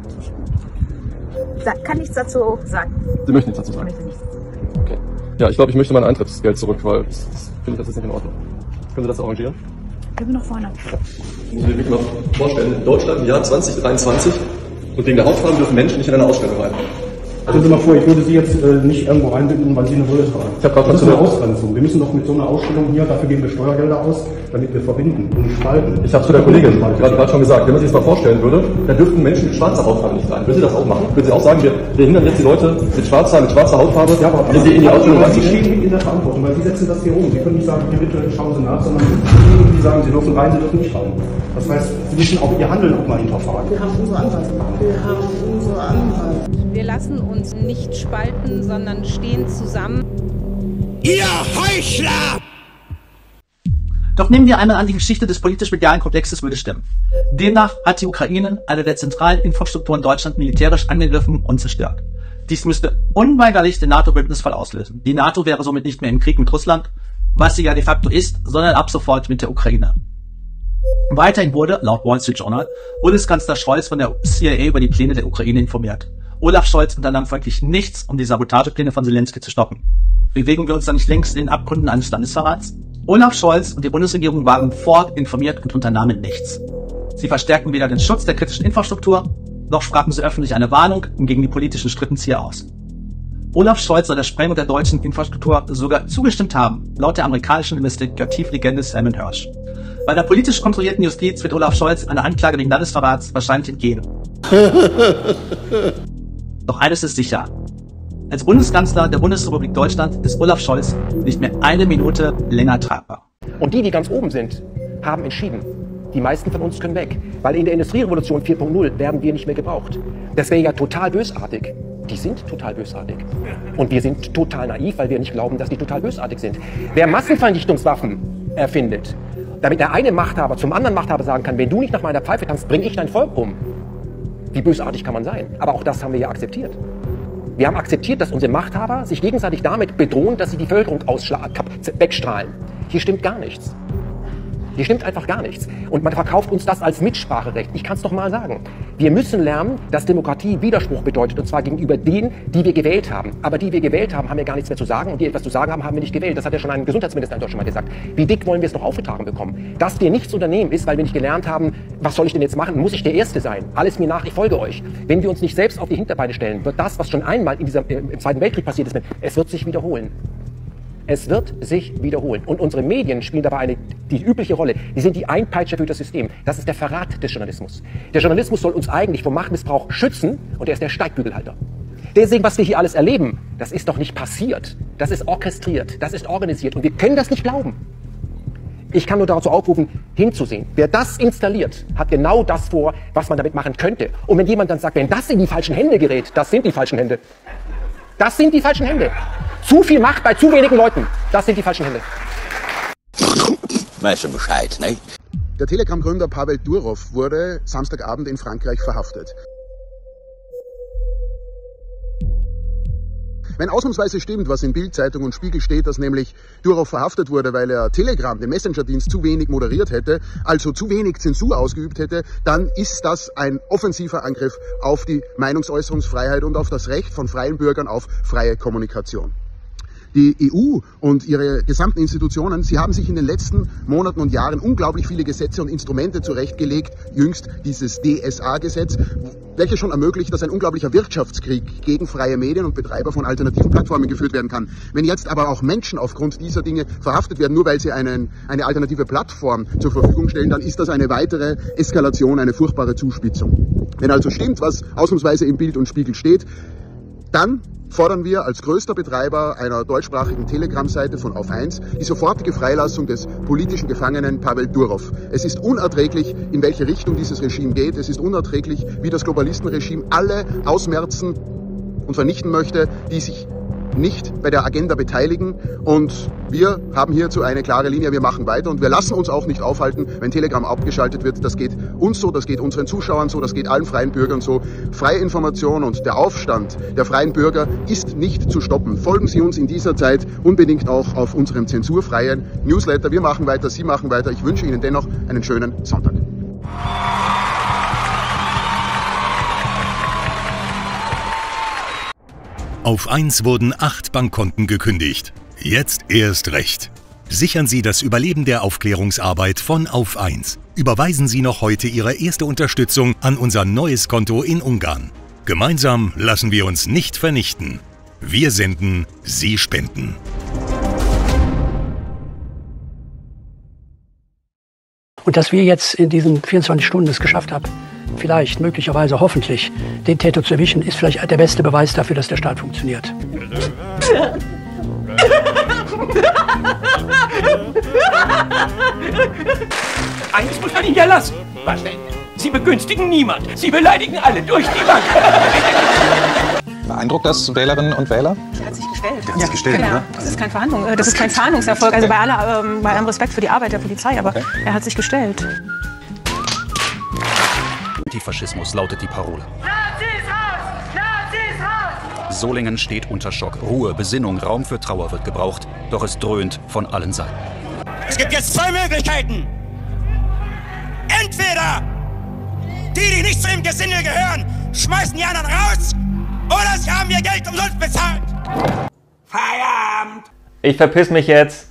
Ich kann nichts dazu sagen. Sie möchten nichts dazu sagen? Okay. Ja, ich glaube, ich möchte mein Eintrittsgeld zurück, weil das, das finde ich, das ist nicht in Ordnung. Können Sie das arrangieren? Ich bin noch vorne. Ich muss mir wirklich mal vorstellen, in Deutschland im Jahr zwanzig dreiundzwanzig und wegen der Hautfarbe dürfen Menschen nicht in eine Ausstellung rein. Stellen Sie mal vor, ich würde Sie jetzt äh, nicht irgendwo reinbinden, weil Sie eine Brille tragen. Ich habe gerade das ist eine Ausgrenzung. Wir müssen doch mit so einer Ausstellung hier, dafür geben wir Steuergelder aus, damit wir verbinden und spalten. Ich habe zu der Kollegin gerade schon gesagt, wenn man sich das mal vorstellen würde, dann dürften Menschen mit schwarzer Hautfarbe nicht rein. Würden Sie das auch machen? Würden Sie auch sagen, wir, wir hindern jetzt die Leute mit schwarzer, mit schwarzer Hautfarbe, ja, aber wenn sie in die Ausstellung rein? Sie stehen mit in der Verantwortung, weil Sie setzen das hier um. Sie können nicht sagen, hier bitte schauen Sie nach, sondern die sagen, Sie dürfen rein, Sie dürfen nicht rein. Das heißt, Sie müssen auch Ihr Handeln auch mal hinterfragen. Wir haben unsere Anweisung. Wir haben unsere Anweisung. Wir lassen uns nicht spalten, sondern stehen zusammen. Ihr Heuchler! Doch nehmen wir einmal an, die Geschichte des politisch-medialen Komplexes würde stimmen. Demnach hat die Ukraine eine der zentralen Infrastrukturen Deutschland militärisch angegriffen und zerstört. Dies müsste unweigerlich den NATO-Bündnisfall auslösen. Die NATO wäre somit nicht mehr im Krieg mit Russland, was sie ja de facto ist, sondern ab sofort mit der Ukraine. Weiterhin wurde, laut Wall Street Journal, Bundeskanzler Scholz von der C I A über die Pläne der Ukraine informiert. Olaf Scholz unternahm folglich nichts, um die Sabotagepläne von Zelensky zu stoppen. Bewegen wir uns da nicht längst in den Abgründen eines Landesverrats? Olaf Scholz und die Bundesregierung waren vorinformiert und unternahmen nichts. Sie verstärkten weder den Schutz der kritischen Infrastruktur, noch sprachen sie öffentlich eine Warnung gegen die politischen Strippenzieher aus. Olaf Scholz soll der Sprengung der deutschen Infrastruktur sogar zugestimmt haben, laut der amerikanischen Investigativlegende Salman Hirsch. Bei der politisch kontrollierten Justiz wird Olaf Scholz eine Anklage wegen Landesverrats wahrscheinlich entgehen. Doch eines ist sicher. Als Bundeskanzler der Bundesrepublik Deutschland ist Olaf Scholz nicht mehr eine Minute länger tragbar. Und die, die ganz oben sind, haben entschieden. Die meisten von uns können weg. Weil in der Industrierevolution vier Punkt null werden wir nicht mehr gebraucht. Das wäre ja total bösartig. Die sind total bösartig. Und wir sind total naiv, weil wir nicht glauben, dass die total bösartig sind. Wer Massenvernichtungswaffen erfindet, damit der eine Machthaber zum anderen Machthaber sagen kann, wenn du nicht nach meiner Pfeife tanzt, bringe ich dein Volk um. Wie bösartig kann man sein? Aber auch das haben wir ja akzeptiert. Wir haben akzeptiert, dass unsere Machthaber sich gegenseitig damit bedrohen, dass sie die Bevölkerung wegstrahlen. Hier stimmt gar nichts. Hier stimmt einfach gar nichts. Und man verkauft uns das als Mitspracherecht. Ich kann es doch mal sagen. Wir müssen lernen, dass Demokratie Widerspruch bedeutet. Und zwar gegenüber denen, die wir gewählt haben. Aber die wir gewählt haben, haben ja gar nichts mehr zu sagen. Und die etwas zu sagen haben, haben wir nicht gewählt. Das hat ja schon ein Gesundheitsminister in Deutschland mal gesagt. Wie dick wollen wir es noch aufgetragen bekommen? Dass wir nichts unternehmen ist, weil wir nicht gelernt haben, was soll ich denn jetzt machen? Muss ich der Erste sein? Alles mir nach, ich folge euch. Wenn wir uns nicht selbst auf die Hinterbeine stellen, wird das, was schon einmal in dieser, im Zweiten Weltkrieg passiert ist, es wird sich wiederholen. Es wird sich wiederholen. Und unsere Medien spielen dabei eine, die übliche Rolle. Die sind die Einpeitscher für das System. Das ist der Verrat des Journalismus. Der Journalismus soll uns eigentlich vor Machtmissbrauch schützen und er ist der Steigbügelhalter. Deswegen, was wir hier alles erleben, das ist doch nicht passiert. Das ist orchestriert, das ist organisiert und wir können das nicht glauben. Ich kann nur dazu aufrufen, hinzusehen. Wer das installiert, hat genau das vor, was man damit machen könnte. Und wenn jemand dann sagt, wenn das in die falschen Hände gerät, das sind die falschen Hände. Das sind die falschen Hände. Zu viel Macht bei zu wenigen Leuten. Das sind die falschen Hände. Weißt du Bescheid, ne? Der Telegram-Gründer Pavel Durov wurde Samstagabend in Frankreich verhaftet. Wenn ausnahmsweise stimmt, was in Bild, Zeitung und Spiegel steht, dass nämlich Durov verhaftet wurde, weil er Telegram, den Messenger-Dienst, zu wenig moderiert hätte, also zu wenig Zensur ausgeübt hätte, dann ist das ein offensiver Angriff auf die Meinungsäußerungsfreiheit und auf das Recht von freien Bürgern auf freie Kommunikation. Die E U und ihre gesamten Institutionen, sie haben sich in den letzten Monaten und Jahren unglaublich viele Gesetze und Instrumente zurechtgelegt. Jüngst dieses D S A-Gesetz, welches schon ermöglicht, dass ein unglaublicher Wirtschaftskrieg gegen freie Medien und Betreiber von alternativen Plattformen geführt werden kann. Wenn jetzt aber auch Menschen aufgrund dieser Dinge verhaftet werden, nur weil sie einen, eine alternative Plattform zur Verfügung stellen, dann ist das eine weitere Eskalation, eine furchtbare Zuspitzung. Wenn also stimmt, was ausnahmsweise im Bild und Spiegel steht, dann fordern wir als größter Betreiber einer deutschsprachigen Telegram-Seite von Auf eins die sofortige Freilassung des politischen Gefangenen Pavel Durov. Es ist unerträglich, in welche Richtung dieses Regime geht. Es ist unerträglich, wie das Globalistenregime alle ausmerzen und vernichten möchte, die sich nicht bei der Agenda beteiligen. Und wir haben hierzu eine klare Linie, wir machen weiter und wir lassen uns auch nicht aufhalten, wenn Telegram abgeschaltet wird. Das geht uns so, das geht unseren Zuschauern so, das geht allen freien Bürgern so. Freie Information und der Aufstand der freien Bürger ist nicht zu stoppen. Folgen Sie uns in dieser Zeit unbedingt auch auf unserem zensurfreien Newsletter. Wir machen weiter, Sie machen weiter. Ich wünsche Ihnen dennoch einen schönen Sonntag. Auf eins wurden acht Bankkonten gekündigt. Jetzt erst recht. Sichern Sie das Überleben der Aufklärungsarbeit von Auf eins. Überweisen Sie noch heute Ihre erste Unterstützung an unser neues Konto in Ungarn. Gemeinsam lassen wir uns nicht vernichten. Wir senden, Sie spenden. Und dass wir jetzt in diesen vierundzwanzig Stunden es geschafft haben, vielleicht, möglicherweise, hoffentlich, den Täter zu erwischen, ist vielleicht der beste Beweis dafür, dass der Staat funktioniert. Eins muss man Ihnen ja lassen. Was denn? Sie begünstigen niemand. Sie beleidigen alle durch die Bank. Beeindruckt das Wählerinnen und Wähler? Er hat sich gestellt. Der hat sich gestellt, genau. oder? Das ist kein Verhandlung, das ist kein Verhandlungserfolg. Also bei, aller, ähm, bei allem Respekt für die Arbeit der Polizei, aber okay. Er hat sich gestellt. Antifaschismus lautet die Parole. Solingen steht unter Schock. Ruhe, Besinnung, Raum für Trauer wird gebraucht. Doch es dröhnt von allen Seiten. Es gibt jetzt zwei Möglichkeiten. Entweder die, die nicht zu dem Gesindel gehören, schmeißen die anderen raus, oder sie haben ihr Geld umsonst bezahlt. Feierabend! Ich verpiss mich jetzt.